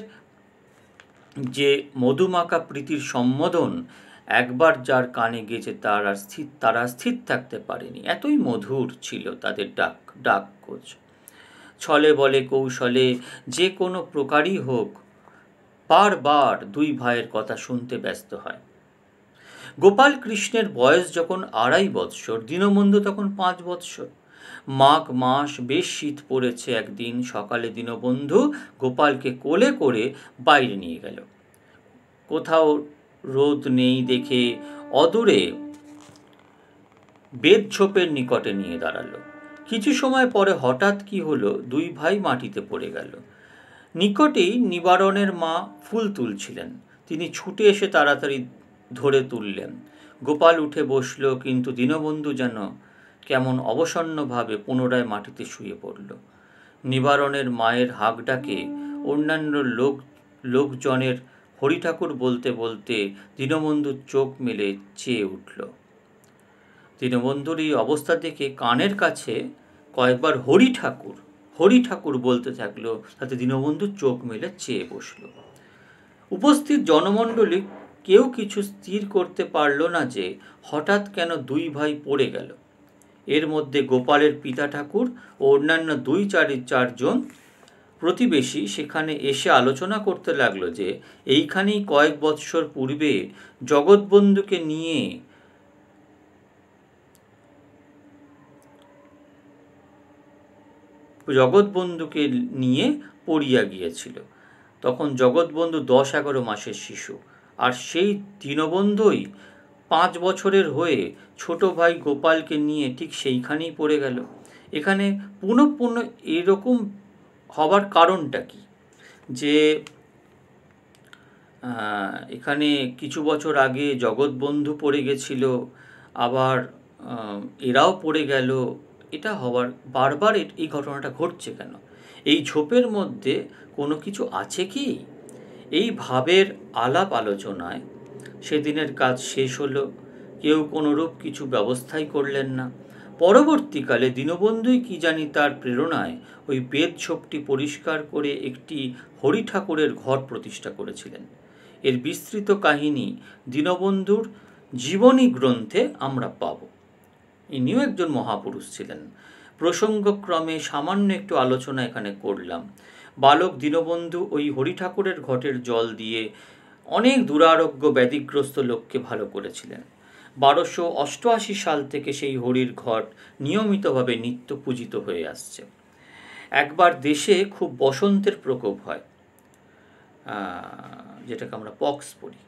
যে মধুমাখা প্রীতির সম্বোধন একবার যার কানে গেছে তারা স্থির থাকতে পারেনি, এতই মধুর ছিল তাদের ডাকখোঁজ। ছলে বলে কৌশলে যে কোনো প্রকারই হোক, বারবার দুই ভাইয়ের কথা শুনতে ব্যস্ত হয়। গোপাল কৃষ্ণের বয়স যখন 2.5 বৎসর, দীনবন্ধু তখন 5 বৎসর। মাঘ মাস, বেশ শীত পড়েছে। একদিন সকালে দীনবন্ধু গোপালকে কোলে করে বাইরে নিয়ে গেল। কোথাও রোদ নেই দেখে অদূরে বেদঝোপের নিকটে নিয়ে দাঁড়ালো। কিছু সময় পরে হঠাৎ কি হলো, দুই ভাই মাটিতে পড়ে গেল। নিকটেই নিবারণের মা ফুল তুলছিলেন। তিনি ছুটে এসে তাড়াতাড়ি ধরে তুললেন। গোপাল উঠে বসল, কিন্তু দীনবন্ধু যেন কেমন অবসন্নভাবে পুনরায় মাটিতে শুয়ে পড়ল। নিবারণের মায়ের হাঁক ডাকে অন্যান্য লোকজনের হরিঠাকুর বলতে বলতে দীনবন্ধুর চোখ মেলে চেয়ে উঠল। দীনবন্ধুর এই অবস্থা দেখে কানের কাছে কয়েকবার হরিঠাকুর বলতে থাকলো, তাতে দীনবন্ধু চোখ মেলে চেয়ে বসল। উপস্থিত জনমণ্ডলী কেউ কিছু স্থির করতে পারল না যে হঠাৎ কেন দুই ভাই পড়ে গেল। এর মধ্যে গোপালের পিতা ঠাকুর ও অন্যান্য 2-4 জন প্রতিবেশী সেখানে এসে আলোচনা করতে লাগলো যে এইখানেই কয়েক বৎসর পূর্বে জগৎবন্ধুকে নিয়ে পড়িয়া গিয়েছিল। তখন জগৎবন্ধু 10-11 মাসের শিশু, আর সেই দীনবন্ধুই 5 বছরের হয়ে ছোট ভাই গোপালকে নিয়ে ঠিক সেইখানেই পড়ে গেল। এখানে পুনঃ এরকম হবার কারণটা কি? যে এখানে কিছু বছর আগে জগৎবন্ধু পড়ে গেছিল, আবার এরাও পড়ে গেল, এটা হওয়ার বারবার এই ঘটনাটা ঘটছে কেন? এই ঝোপের মধ্যে কোনো কিছু আছে কি? এই ভাবের আলাপ আলোচনায় সেদিনের কাজ শেষ হলো। কেউ কোনোরূপ কিছু ব্যবস্থাই করলেন না। পরবর্তীকালে দীনবন্ধুই কি জানি তার প্রেরণায় ওই বেদ ঝোপটি পরিষ্কার করে একটি হরি ঠাকুরের ঘর প্রতিষ্ঠা করেছিলেন। এর বিস্তৃত কাহিনী দীনবন্ধুর জীবনী গ্রন্থে আমরা পাব। ইনিও একজন মহাপুরুষ ছিলেন। প্রসঙ্গক্রমে সামান্য একটু আলোচনা এখানে করলাম। বালক দীনবন্ধু ওই হরি ঠাকুরের ঘটের জল দিয়ে অনেক দুরারোগ্য ব্যাধিগ্রস্ত লোককে ভালো করেছিলেন। 1288 সাল থেকে সেই হরির ঘট নিয়মিতভাবে নিত্য পূজিত হয়ে আসছে। একবার দেশে খুব বসন্তের প্রকোপ হয়, যেটাকে আমরা পক্স বলি।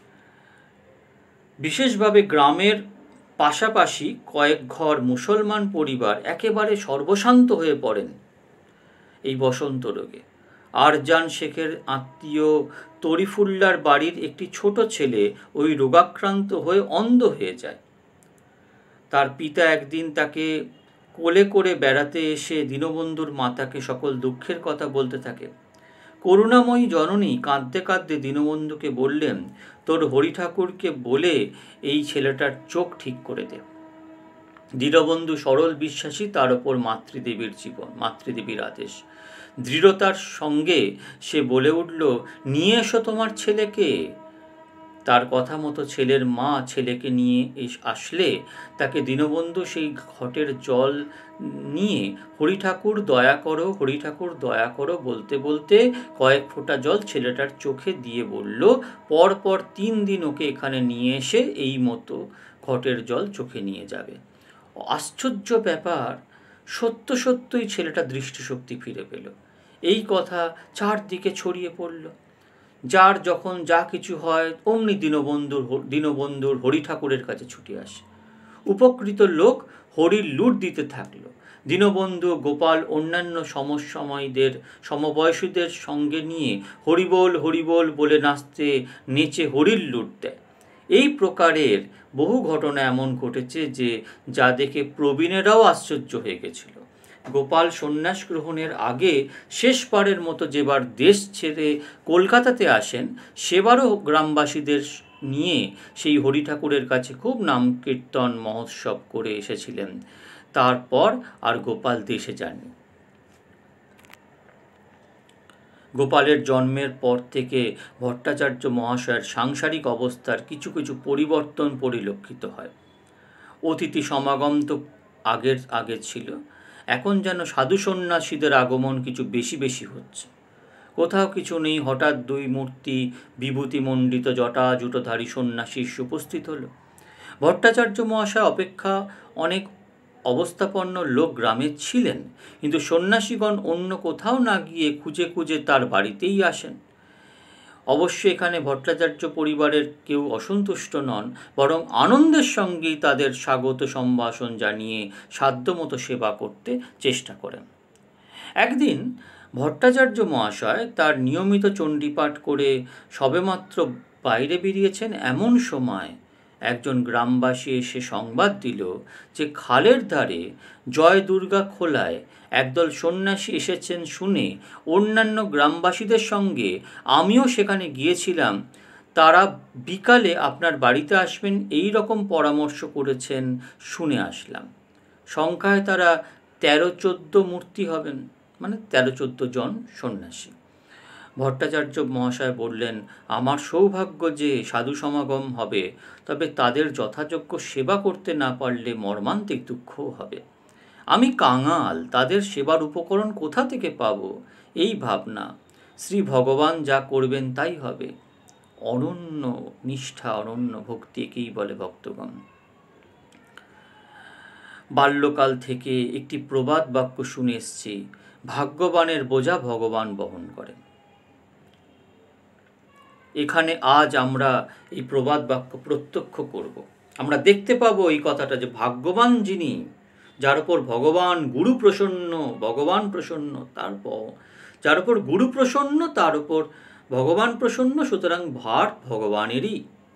বিশেষভাবে গ্রামের পাশাপাশি কয়েক ঘর মুসলমান পরিবার একেবারে সর্বশান্ত হয়ে পড়েন এই বসন্ত রোগে। আরজান শেখের আত্মীয় তরিফুল্লার বাড়ির একটি ছোট ছেলে ওই রোগাক্রান্ত হয়ে অন্ধ হয়ে যায়। তার পিতা একদিন তাকে কোলে করে বেড়াতে এসে দীনবন্ধুর মাতাকে সকল দুঃখের কথা বলতে থাকে। করুণাময়ী জননী কাঁদতে কাঁদতে দীনবন্ধুকে বললেন, তোর হরি ঠাকুরকে বলে এই ছেলেটার চোখ ঠিক করে দে। দীনবন্ধু সরল বিশ্বাসী, তার ওপর মাতৃদেবীর আদেশ। দৃঢ়তার সঙ্গে সে বলে উঠল, নিয়ে এসো তোমার ছেলেকে। তার কথা মতো ছেলের মা ছেলেকে নিয়ে আসলে তাকে দীনবন্ধু সেই ঘটের জল নিয়ে হরি ঠাকুর দয়া করো, হরি ঠাকুর দয়া করো বলতে বলতে কয়েক ফোঁটা জল ছেলেটার চোখে দিয়ে বলল, পরপর 3 দিন ওকে এখানে নিয়ে এসে এই মতো ঘটের জল চোখে নিয়ে যাবে। আশ্চর্য ব্যাপার, সত্যই ছেলেটা দৃষ্টিশক্তি ফিরে পেল। এই কথা চারদিকে ছড়িয়ে পড়ল। যার যখন যা কিছু হয় অমনি দীনবন্ধুর হরি ঠাকুরের কাছে ছুটে আসে। উপকৃত লোক হরির লুট দিতে থাকলো। দীনবন্ধু গোপাল অন্যান্য সমবয়সীদের সঙ্গে নিয়ে হরিবোল হরিবোল বলে নেচে হরির লুট দেয়। এই প্রকারের বহু ঘটনা এমন ঘটেছে যে যা দেখে প্রবীণেরাও আশ্চর্য হয়ে গেছিল। গোপাল সন্ন্যাস গ্রহণের আগে শেষবারের মতো যেবার দেশ ছেড়ে কলকাতাতে আসেন, সেবারও গ্রামবাসীদের নিয়ে সেই হরি ঠাকুরের কাছে খুব নাম কীর্তন মহোৎসব করে এসেছিলেন। তারপর আর গোপাল দেশে যাননি। গোপালের জন্মের পর থেকে ভট্টাচার্য মহাশয়ের সাংসারিক অবস্থার কিছু কিছু পরিবর্তন পরিলক্ষিত হয়। অতিথি সমাগম তো আগের ছিল, এখন যেন সাধু সন্ন্যাসীদের আগমন কিছু বেশি হচ্ছে। কোথাও কিছু নেই, হঠাৎ 2 মূর্তি বিভূতিমণ্ডিত জটা জুটোধারী সন্ন্যাসী উপস্থিত হলো। ভট্টাচার্য মহাশয় অপেক্ষা অনেক অবস্থাপন্ন লোক গ্রামে ছিলেন, কিন্তু সন্ন্যাসীগণ অন্য কোথাও না গিয়ে খুঁজে খুঁজে তার বাড়িতেই আসেন। অবশ্য এখানে ভট্টাচার্য পরিবারের কেউ অসন্তুষ্ট নন, বরং আনন্দের সঙ্গেই তাদের স্বাগত সম্ভাষণ জানিয়ে সাধ্যমতো সেবা করতে চেষ্টা করেন। একদিন ভট্টাচার্য মহাশয় তার নিয়মিত চণ্ডীপাঠ করে সবেমাত্র বাইরে বেরিয়েছেন, এমন সময় একজন গ্রামবাসী এসে সংবাদ দিল যে খালের ধারে জয় দুর্গা খোলায় একদল সন্ন্যাসী এসেছেন শুনে অন্যান্য গ্রামবাসীদের সঙ্গে আমিও সেখানে গিয়েছিলাম। তারা বিকালে আপনার বাড়িতে আসবেন এই রকম পরামর্শ করেছেন শুনে আসলাম। সংখ্যায় তারা 13-14 মূর্তি হবেন, মানে 13-14 জন সন্ন্যাসী। ভট্টাচার্য মহাশয় বললেন, আমার সৌভাগ্য যে সাধু সমাগম হবে, তবে তাদের যথাযোগ্য সেবা করতে না পারলে মর্মান্তিক দুঃখও হবে। আমি কাঙাল, তাদের সেবার উপকরণ কোথা থেকে পাব, এই ভাবনা। শ্রী ভগবান যা করবেন তাই হবে। অনন্য নিষ্ঠা, অনন্য ভক্তি, একেই বলে ভক্তগণ। বাল্যকাল থেকে একটি প্রবাদ বাক্য শুনে এসছি, ভাগ্যবানের বোঝা ভগবান বহন করেন। এখানে আজ আমরা এই প্রবাদ বাক্য প্রত্যক্ষ করব। আমরা দেখতে পাবো এই কথাটা, যে ভাগ্যবান যিনি, যার উপর ভগবান গুরু প্রসন্ন, ভগবান প্রসন্ন, তারপর যার উপর গুরু প্রসন্ন তার উপর ভগবান প্রসন্ন, সুতরাং ভার ভগবানেরই।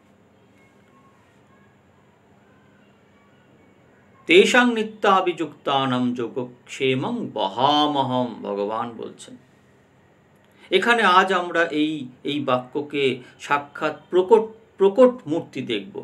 তেষাং নিত্যাভিযুক্তানাম যোগক্ষেমং বহামহম, ভগবান বলছেন। এখানে আজ আমরা এই বাক্যকে সাক্ষাৎ প্রকট মূর্তি দেখব।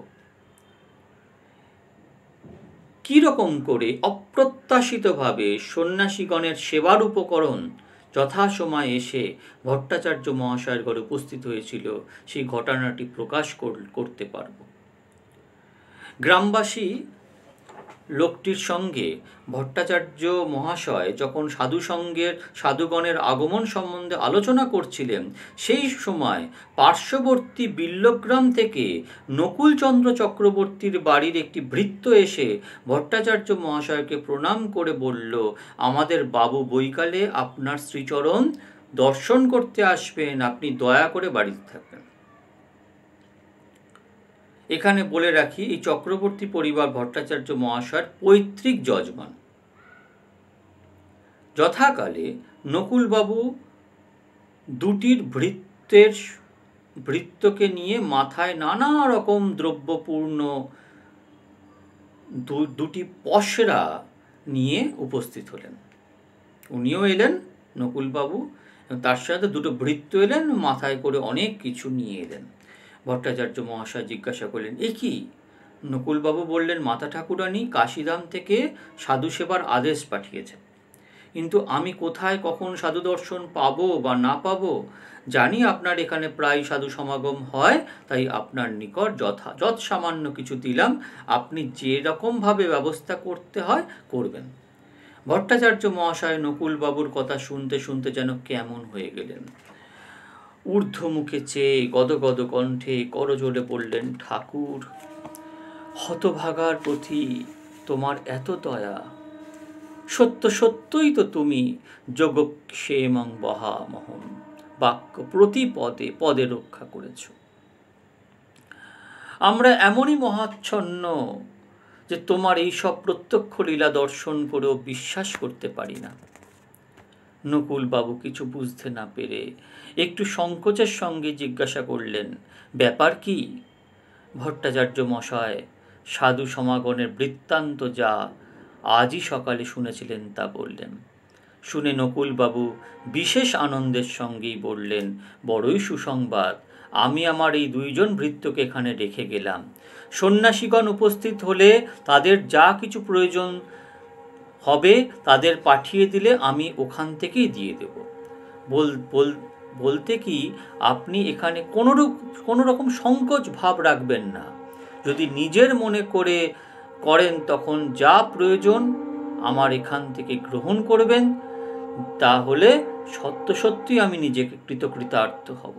কিরকম করে অপ্রত্যাশিতভাবে সন্ন্যাসীগণের সেবার উপকরণ যথাসময়ে এসে ভট্টাচার্য মহাশয়ের ঘরে উপস্থিত হয়েছিল, সেই ঘটনাটি প্রকাশ করতে পারব। গ্রামবাসী লোকটির সঙ্গে ভট্টাচার্য মহাশয় যখন সাধুগণের আগমন সম্বন্ধে আলোচনা করছিলেন, সেই সময় পার্শ্ববর্তী বিল্লগ্রাম থেকে নকুলচন্দ্র চক্রবর্তীর বাড়ির একটি ভৃত্য এসে ভট্টাচার্য মহাশয়কে প্রণাম করে বলল, আমাদের বাবু বৈকালে আপনার শ্রীচরণ দর্শন করতে আসবেন, আপনি দয়া করে বাড়িতে থাকবেন। এখানে বলে রাখি, এই চক্রবর্তী পরিবার ভট্টাচার্য মহাশয়ের পৈতৃক যজমান। যথাকালে নকুলবাবু দুটির ভৃত্যকে নিয়ে মাথায় নানা রকম দ্রব্যপূর্ণ দুটি পসরা নিয়ে উপস্থিত হলেন। উনিও এলেন, নকুলবাবু, তার সাথে দুটো ভৃত্য এলেন, মাথায় করে অনেক কিছু নিয়ে এলেন। ভট্টাচার্য মহাশয় জিজ্ঞাসা করলেন, এ কি? নকুলবাবু বললেন, মাতা ঠাকুরানী কাশিধাম থেকে সাধু সেবার আদেশ পাঠিয়েছেন, কিন্তু আমি কোথায় কখন সাধু দর্শন পাবো বা না পাবো, জানি আপনার এখানে প্রায় সাধু সমাগম হয়, তাই আপনার নিকট যৎ সামান্য কিছু দিলাম, আপনি যে রকমভাবে ব্যবস্থা করতে হয় করবেন। ভট্টাচার্য মহাশয় নকুলবাবুর কথা শুনতে শুনতে যেন কেমন হয়ে গেলেন। ঊর্ধ্বমুখে চেয়ে গদগদ কণ্ঠে করজোড়ে বললেন, ঠাকুর, হতভাগার প্রতি তোমার এত দয়া, সত্য সত্যই তো তুমি যোগক্ষেমং বহামহম বাক্য প্রতি পদে পদে রক্ষা করেছ। আমরা এমনই মহাচ্ছন্ন যে তোমার এই সব প্রত্যক্ষ লীলা দর্শন করেও বিশ্বাস করতে পারি না। নকুলবাবু কিছু বুঝতে না পেরে একটু সংকোচের সঙ্গে জিজ্ঞাসা করলেন, ব্যাপার কি? ভট্টাচার্য মশায় সাধু সমাগমের বৃত্তান্ত যা আজই সকালে শুনেছিলেন তা বললেন। শুনে নকুলবাবু বিশেষ আনন্দের সঙ্গেই বললেন, বড়ই সুসংবাদ, আমি আমার এই দুইজন ভৃত্যকে এখানে রেখে গেলাম। সন্ন্যাসীগণ উপস্থিত হলে তাদের যা কিছু প্রয়োজন হবে তাদের পাঠিয়ে দিলে আমি ওখান থেকেই দিয়ে দেব। বলতে কি, আপনি এখানে কোনো রকম সংকোচ ভাব রাখবেন না। যদি নিজের মনে করেন তখন যা প্রয়োজন আমার এখান থেকে গ্রহণ করবেন, তাহলে সত্যি আমি নিজেকে কৃতকৃতার্থ হব।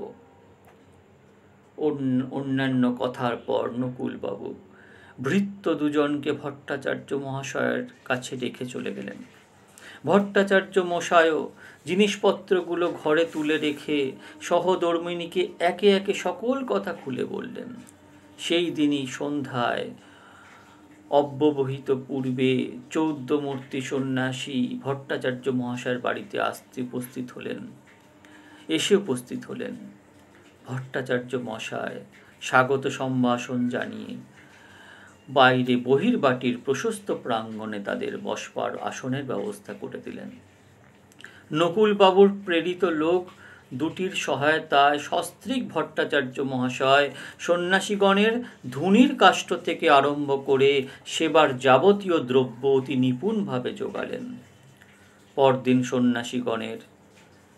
অন্যান্য কথার পর নকুলবাবু ভৃত্য দুজনকে ভট্টাচার্য মহাশয়ের কাছে রেখে চলে গেলেন। ভট্টাচার্য মশায়ও জিনিসপত্রগুলো ঘরে তুলে রেখে সহধর্মিণীকে একে একে সকল কথা খুলে বললেন। সেই দিনই সন্ধ্যায় অব্যবহিত পূর্বে 14 মূর্তি সন্ন্যাসী ভট্টাচার্য মহাশয়ের বাড়িতে উপস্থিত হলেন। ভট্টাচার্য মশায় স্বাগত সম্ভাষণ জানিয়ে বাইরে বহির্বাটির প্রশস্ত প্রাঙ্গণে তাদের বসবার আসনের ব্যবস্থা করে দিলেন। নকুলবাবুর প্রেরিত লোক দুটির সহায়তায় সস্ত্রীক ভট্টাচার্য মহাশয় সন্ন্যাসীগণের ধুনির কাষ্ঠ থেকে আরম্ভ করে সেবার যাবতীয় দ্রব্য অতি নিপুণভাবে জোগালেন। পরদিন সন্ন্যাসীগণের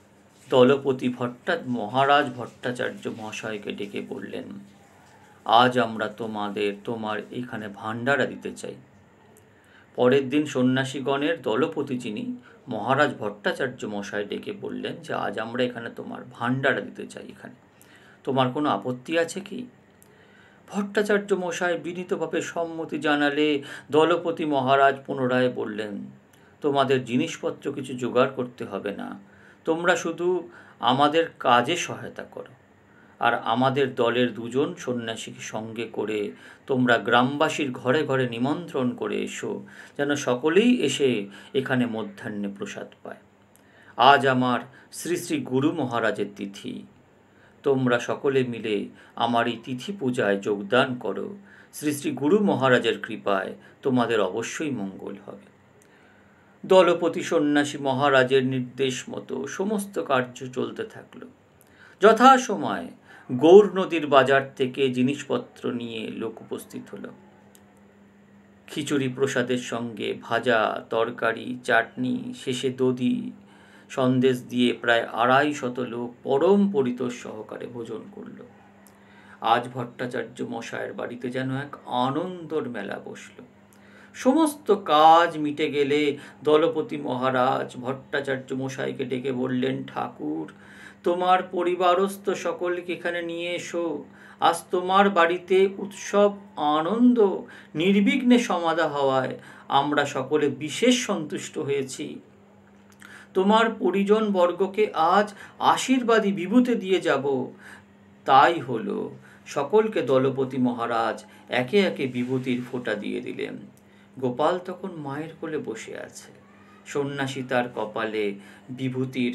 দলপতি মহারাজ ভট্টাচার্য মহাশয়কে ডেকে বললেন, আজ আমরা তোমার এখানে ভাণ্ডারা দিতে চাই। পরের দিন সন্ন্যাসীগণের দলপতি যিনি মহারাজ ভট্টাচার্য মশাই ডেকে বললেন যে আজ আমরা এখানে তোমার ভাণ্ডারা দিতে চাই, এখানে তোমার কোনো আপত্তি আছে কি? ভট্টাচার্য মশাই বিনীতভাবে সম্মতি জানালে দলপতি মহারাজ পুনরায় বললেন, তোমাদের জিনিসপত্র কিছু জোগাড় করতে হবে না, তোমরা শুধু আমাদের কাজে সহায়তা করো, আর আমাদের দলের 2 জন সন্ন্যাসীকে সঙ্গে করে তোমরা গ্রামবাসীর ঘরে ঘরে নিমন্ত্রণ করে এসো, যেন সকলেই এসে এখানে মধ্যাহ্নে প্রসাদ পায়। আজ আমার শ্রী শ্রী গুরু মহারাজের তিথি, তোমরা সকলে মিলে আমার এই তিথি পূজায় যোগদান করো, শ্রী শ্রী গুরু মহারাজের কৃপায় তোমাদের অবশ্যই মঙ্গল হবে। দলপতি সন্ন্যাসী মহারাজের নির্দেশ মতো সমস্ত কার্য চলতে থাকল। যথাসময়ে গৌর নদীর বাজার থেকে জিনিসপত্র নিয়ে লোক উপস্থিত হলো। খিচুড়ি প্রসাদের সঙ্গে ভাজা, তরকারি, চাটনি, শেষে দধি, সন্দেশ দিয়ে প্রায় 250 লোক পরম পরিতোষ সহকারে ভোজন করল। আজ ভট্টাচার্য মশায়ের বাড়িতে যেন এক আনন্দর মেলা বসল। সমস্ত কাজ মিটে গেলে দলপতি মহারাজ ভট্টাচার্য মশাইকে ডেকে বললেন, ঠাকুর, তোমার পরিবারস্থ সকলকে এখানে নিয়ে এসো, আজ তোমার বাড়িতে উৎসব আনন্দ নির্বিঘ্নে সমাধা হওয়ায় আমরা সকলে বিশেষ সন্তুষ্ট হয়েছি। তোমার পরিজন বর্গকে আজ আশীর্বাদী বিভূতি দিয়ে যাব। তাই হলো। সকলকে দলপতি মহারাজ একে একে বিভূতির ফোঁটা দিয়ে দিলেন। গোপাল তখন মায়ের কোলে বসে আছে। সন্ন্যাসী তার কপালে বিভূতির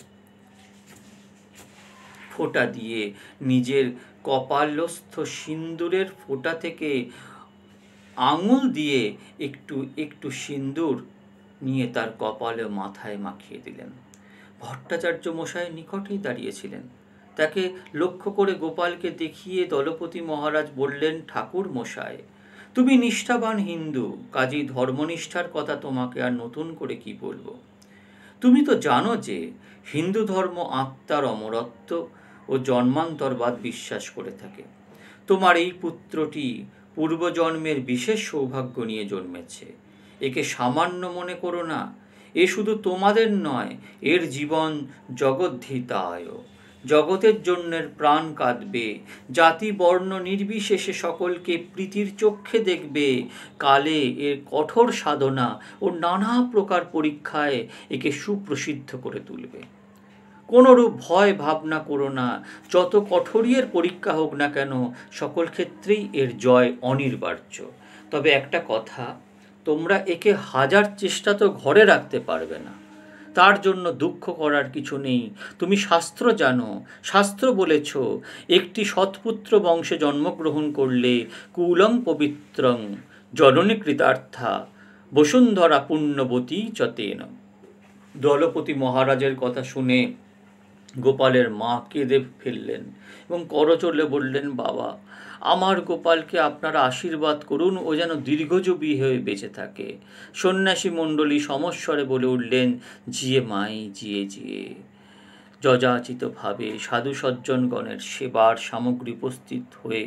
ফোঁটা দিয়ে নিজের কপালস্থ সিন্দুরের ফোঁটা থেকে আঙুল দিয়ে একটু একটু সিন্দুর নিয়ে তার কপালে মাথায় মাখিয়ে দিলেন। ভট্টাচার্য মশাই নিকটেই দাঁড়িয়েছিলেন। তাকে লক্ষ্য করে গোপালকে দেখিয়ে দলপতি মহারাজ বললেন, ঠাকুর মশাই, তুমি নিষ্ঠাবান হিন্দু, কাজেই ধর্মনিষ্ঠার কথা তোমাকে আর নতুন করে কি বলবো। তুমি তো জানো যে হিন্দু ধর্ম আত্মার অমরত্ব ও জন্মান্তরবাদ বিশ্বাস করে থাকে। তোমার এই পুত্রটি পূর্বজন্মের বিশেষ সৌভাগ্য নিয়ে জন্মেছে। একে সামান্য মনে করো না। এ শুধু তোমাদের নয়, এর জীবন জগদ্ধিতায়, জগতের জন্যের প্রাণ কাঁদবে, জাতি বর্ণ নির্বিশেষে সকলকে প্রীতির চক্ষে দেখবে। কালে এর কঠোর সাধনা ও নানা প্রকার পরীক্ষায় একে সুপ্রসিদ্ধ করে তুলবে। কোনোরূপ ভয় ভাবনা করো না। যত কঠোরই এর পরীক্ষা হোক না কেন, সকল ক্ষেত্রেই এর জয় অনিবার্য। তবে একটা কথা, তোমরা একে 1000 চেষ্টা তো ঘরে রাখতে পারবে না। তার জন্য দুঃখ করার কিছু নেই। তুমি শাস্ত্র জানো, শাস্ত্র বলেছ, একটি সৎপুত্র বংশে জন্মগ্রহণ করলে কুলং পবিত্রং জননী কৃতার্থা বসুন্ধরা পুণ্যবতী চতেন। দলপতি মহারাজের কথা শুনে গোপালের মা কেঁদে ফেললেন এবং করজোড়ে বললেন, বাবা, আমার গোপালকে আপনারা আশীর্বাদ করুন, ও যেন দীর্ঘজীবী হয়ে বেঁচে থাকে। সন্ন্যাসী মণ্ডলী সমস্বরে বলে উঠলেন, জিয়ে মাই, জিয়ে জিয়ে। যযাচিতভাবে সাধু সজ্জনগণের সেবার সামগ্রী উপস্থিত হয়ে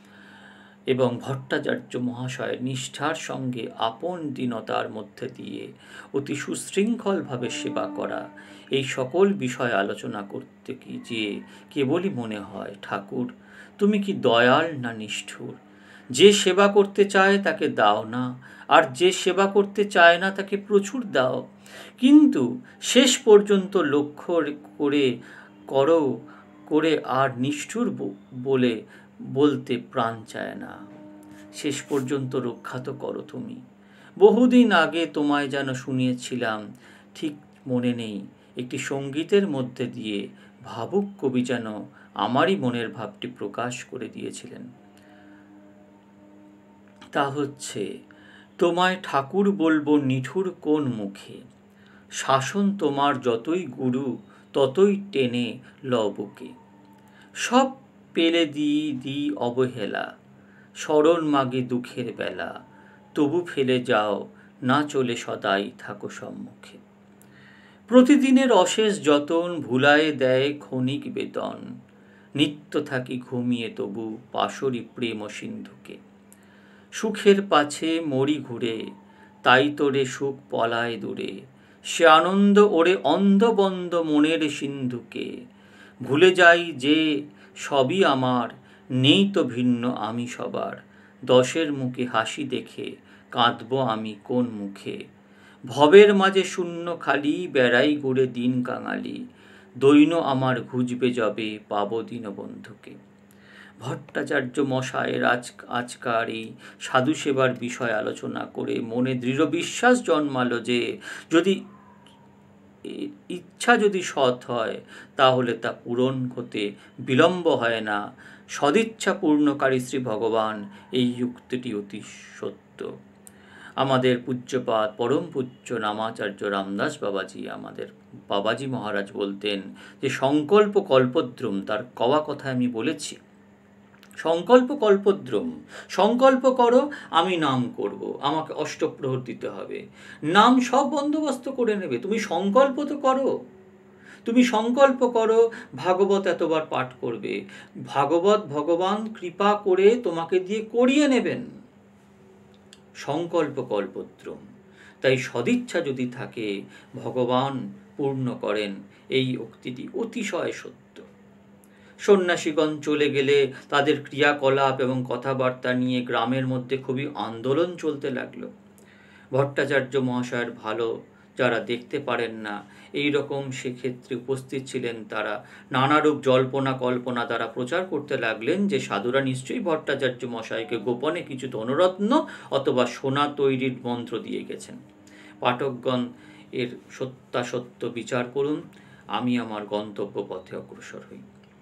এবং ভট্টাচার্য মহাশয়ের নিষ্ঠার সঙ্গে আপন দীনতার মধ্যে দিয়ে অতি সুশৃঙ্খলভাবে সেবা করা, এই সকল বিষয় আলোচনা করতে গিয়ে কেবলই মনে হয়, ঠাকুর, তুমি কি দয়াল না নিষ্ঠুর। যে সেবা করতে চায় তাকে দাও না, আর যে সেবা করতে চায় না তাকে প্রচুর দাও, কিন্তু শেষ পর্যন্ত লক্ষ্য করে আর নিষ্ঠুর বলতে প্রাণ চায় না। শেষ পর্যন্ত রক্ষা তো করো তুমি। বহুদিন আগে তোমায় যেন শুনিয়েছিলাম, ঠিক মনে নেই, একটি সঙ্গীতের মধ্যে দিয়ে ভাবুক কবি যেন আমারই মনের ভাবটি প্রকাশ করে দিয়েছিলেন। তা হচ্ছে, তোমায় ঠাকুর বলবো নিঠুর কোন মুখে, শাসন তোমার যতই গুরু ততই টেনে লবকে। সব পেলে দিই অবহেলা, স্মরণ মাগে দুঃখের বেলা, তবু ফেলে যাও না চলে সদাই থাকো সম্মুখে। প্রতিদিনের অশেষ যতন ভুলায়ে দেয় ক্ষণিক বেতন, নিত্য থাকি ঘুমিয়ে তবু পাশরি প্রেম সিন্ধুকে। সুখের পাছে মরি ঘুরে, তাই তোরে সুখ পলায় দূরে, সে আনন্দ ওরে অন্ধবন্ধ মনের সিন্ধুকে। ভুলে যাই যে সবই আমার, নেই তো ভিন্ন আমি সবার, দশের মুখে হাসি দেখে কাঁদব আমি কোন মুখে। ভবের মাঝে শূন্য খালি বেড়াই ঘুরে দিন কাঙালি, দৈন আমার ঘুজবে যবে পাব দীনবন্ধুকে। ভট্টাচার্য মশায়ের আজকার এই সাধু সেবার বিষয় আলোচনা করে মনে দৃঢ় বিশ্বাস জন্মালো যে যদি ইচ্ছা যদি সৎ হয় তাহলে তা পূরণ হতে বিলম্ব হয় না। সদিচ্ছা পূর্ণকারী শ্রী ভগবান এই উক্তিটি অতি সত্য। আমাদের পূজ্যপাদ পরম পূজ্য নামাচার্য রামদাস বাবাজি, আমাদের বাবাজি মহারাজ বলতেন যে সংকল্প কল্পদ্রুম, তার কওয়া কথা আমি বলেছি। সংকল্প কল্পদ্রুম, সংকল্প করো আমি নাম করব, আমাকে অষ্টপ্রহর দিতে হবে, নাম সব বন্দোবস্ত করে নেবে, তুমি সংকল্প তো করো। তুমি সংকল্প করো ভাগবত এতবার পাঠ করবে, ভাগবত ভগবান কৃপা করে তোমাকে দিয়ে করিয়ে নেবেন। সংকল্প কল্পদ্রুম, তাই সদিচ্ছা যদি থাকে ভগবান পূর্ণ করেন, এই উক্তিটি অতিশয় সত্য। সন্ন্যাসীগণ চলে গেলে তাদের ক্রিয়াকলাপ এবং কথাবার্তা নিয়ে গ্রামের মধ্যে খুবই আন্দোলন চলতে লাগলো। ভট্টাচার্য মহাশয়ের ভালো যারা দেখতে পারেন না, এই রকম সেক্ষেত্রে উপস্থিত ছিলেন, তারা নানারূপ জল্পনা কল্পনা দ্বারা প্রচার করতে লাগলেন যে সাধুরা নিশ্চয়ই ভট্টাচার্য মশাইকে গোপনে কিছু ধনরত্ন অথবা সোনা তৈরির মন্ত্র দিয়ে গেছেন। পাঠকগণ এর সত্যাসত্য বিচার করুন, আমি আমার গন্তব্য পথে অগ্রসর হই।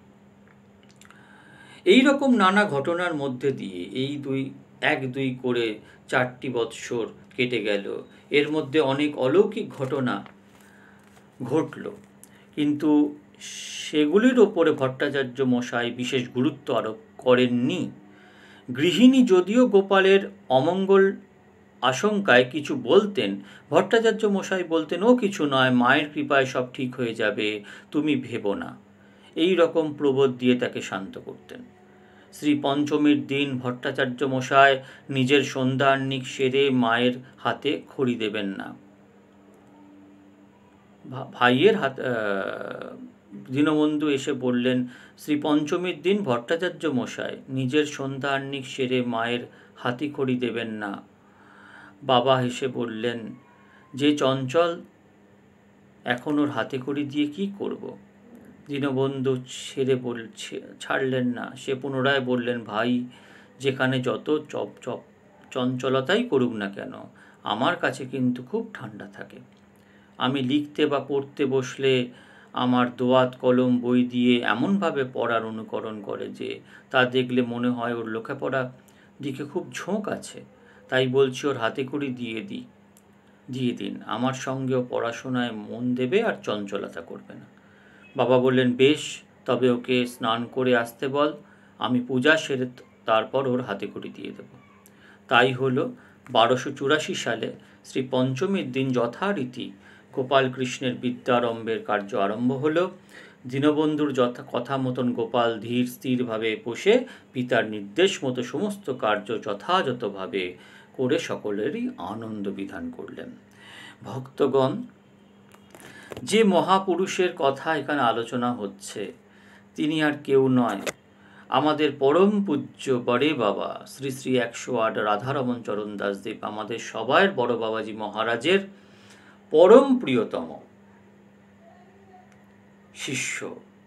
এই রকম নানা ঘটনার মধ্যে দিয়ে এই এক দুই করে 4টি বৎসর কেটে গেল। এর মধ্যে অনেক অলৌকিক ঘটনা ঘটল, কিন্তু সেগুলির ওপরে ভট্টাচার্য মশাই বিশেষ গুরুত্ব আরোপ করেননি। গৃহিণী যদিও গোপালের অমঙ্গল আশঙ্কায় কিছু বলতেন, ভট্টাচার্য মশাই বলতেন ও কিছু নয়, মায়ের কৃপায় সব ঠিক হয়ে যাবে, তুমি ভেবো না, এই রকম প্রবোধ দিয়ে তাকে শান্ত করতেন। শ্রী পঞ্চমীর দিন ভট্টাচার্য মশাই নিজের সন্ধ্যাহ্নিক সেরে মায়ের হাতে খড়ি দেবেন না। ভাইয়ের হাত দীনবন্ধু এসে বললেন, শ্রী পঞ্চমীর দিন ভট্টাচার্য মশাই নিজের সন্ধ্যাহ্নিক সেরে মায়ের হাতি খড়ি দেবেন না। বাবা হেসে বললেন, যে চঞ্চল, এখন ওর হাতে খড়ি দিয়ে কি করব? দীনবন্ধু ছাড়লেন না। সে পুনরায় বললেন, ভাই যেখানে যত চঞ্চলতাই করুক না কেন, আমার কাছে কিন্তু খুব ঠান্ডা থাকে। আমি লিখতে বা পড়তে বসলে আমার দোয়াত কলম বই দিয়ে এমনভাবে পড়ার অনুকরণ করে যে তা দেখলে মনে হয় ওর লেখাপড়া দিকে খুব ঝোঁক আছে। তাই বলছি ওর হাতে খড়ি দিয়ে দিন, আমার সঙ্গেও পড়াশোনায় মন দেবে আর চঞ্চলতা করবে না। বাবা বললেন, বেশ, তবে ওকে স্নান করে আসতে বল, আমি পূজা সেরে তারপর ওর হাতে খড়ি দিয়ে দেব। তাই হলো। 1284 সালে শ্রী পঞ্চমীর দিন যথারীতি গোপালকৃষ্ণের বিদ্যারম্ভের কার্য আরম্ভ হলো। দীনবন্ধুর কথা মতন গোপাল ধীর স্থিরভাবে বসে পিতার নির্দেশ মতো সমস্ত কার্য যথাযথভাবে করে সকলেরই আনন্দ বিধান করলেন। ভক্তগণ, যে মহাপুরুষের কথা এখানে আলোচনা হচ্ছে তিনি আর কেউ নয়, আমাদের পরম পূজ্য বড়ে বাবা শ্রী শ্রী 108 রাধারমণ চরণ দাসদেব, আমাদের সবার বড় বাবাজি মহারাজের পরম প্রিয়তম শিষ্য,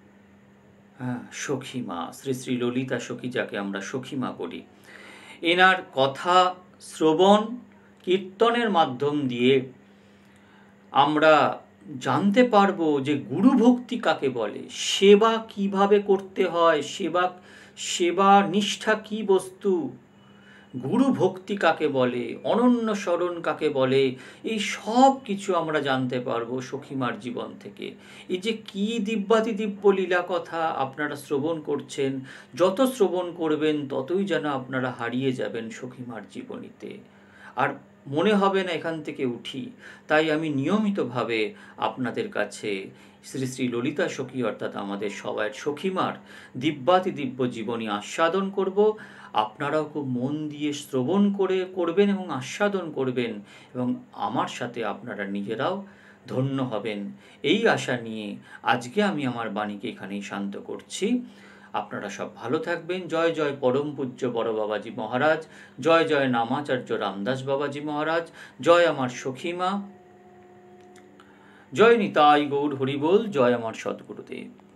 সখীমা শ্রী শ্রী ললিতা সখী, যাকে আমরা সখীমা বলি। এনার কথা শ্রবণ কীর্তনের মাধ্যম দিয়ে আমরা জানতে পারবো যে গুরু ভক্তি কাকে বলে, সেবা কিভাবে করতে হয়, সেবা নিষ্ঠা কি বস্তু, গুরু ভক্তি কাকে বলে, অনন্য স্মরণ কাকে বলে, এই সব কিছু আমরা জানতে পারবো সখীমার জীবন থেকে। এই যে কি দিব্যাতি দিব্য লীলা কথা আপনারা শ্রবণ করছেন, যত শ্রবণ করবেন ততই যেন আপনারা হারিয়ে যাবেন সখীমার জীবনীতে। আর মনে হবে না এখান থেকে উঠি। তাই আমি নিয়মিতভাবে আপনাদের কাছে শ্রী শ্রী ললিতা সখী অর্থাৎ আমাদের সবাই সখীমার দিব্যাতি দিব্য জীবনী আস্বাদন করব। আপনারাও খুব মন দিয়ে শ্রবণ করবেন এবং আস্বাদন করবেন, এবং আমার সাথে আপনারা নিজেরাও ধন্য হবেন, এই আশা নিয়ে আজকে আমি আমার বাণীকে এখানেই শান্ত করছি। আপনারা সব ভালো থাকবেন। জয় জয় পরম পূজ্য বড় বাবাজি মহারাজ, জয় জয় নামাচার্য রামদাস বাবাজি মহারাজ, জয় আমার সখীমা, জয় নিতাই গৌর হরিবোল, জয় আমার সদ্গুরুদেব।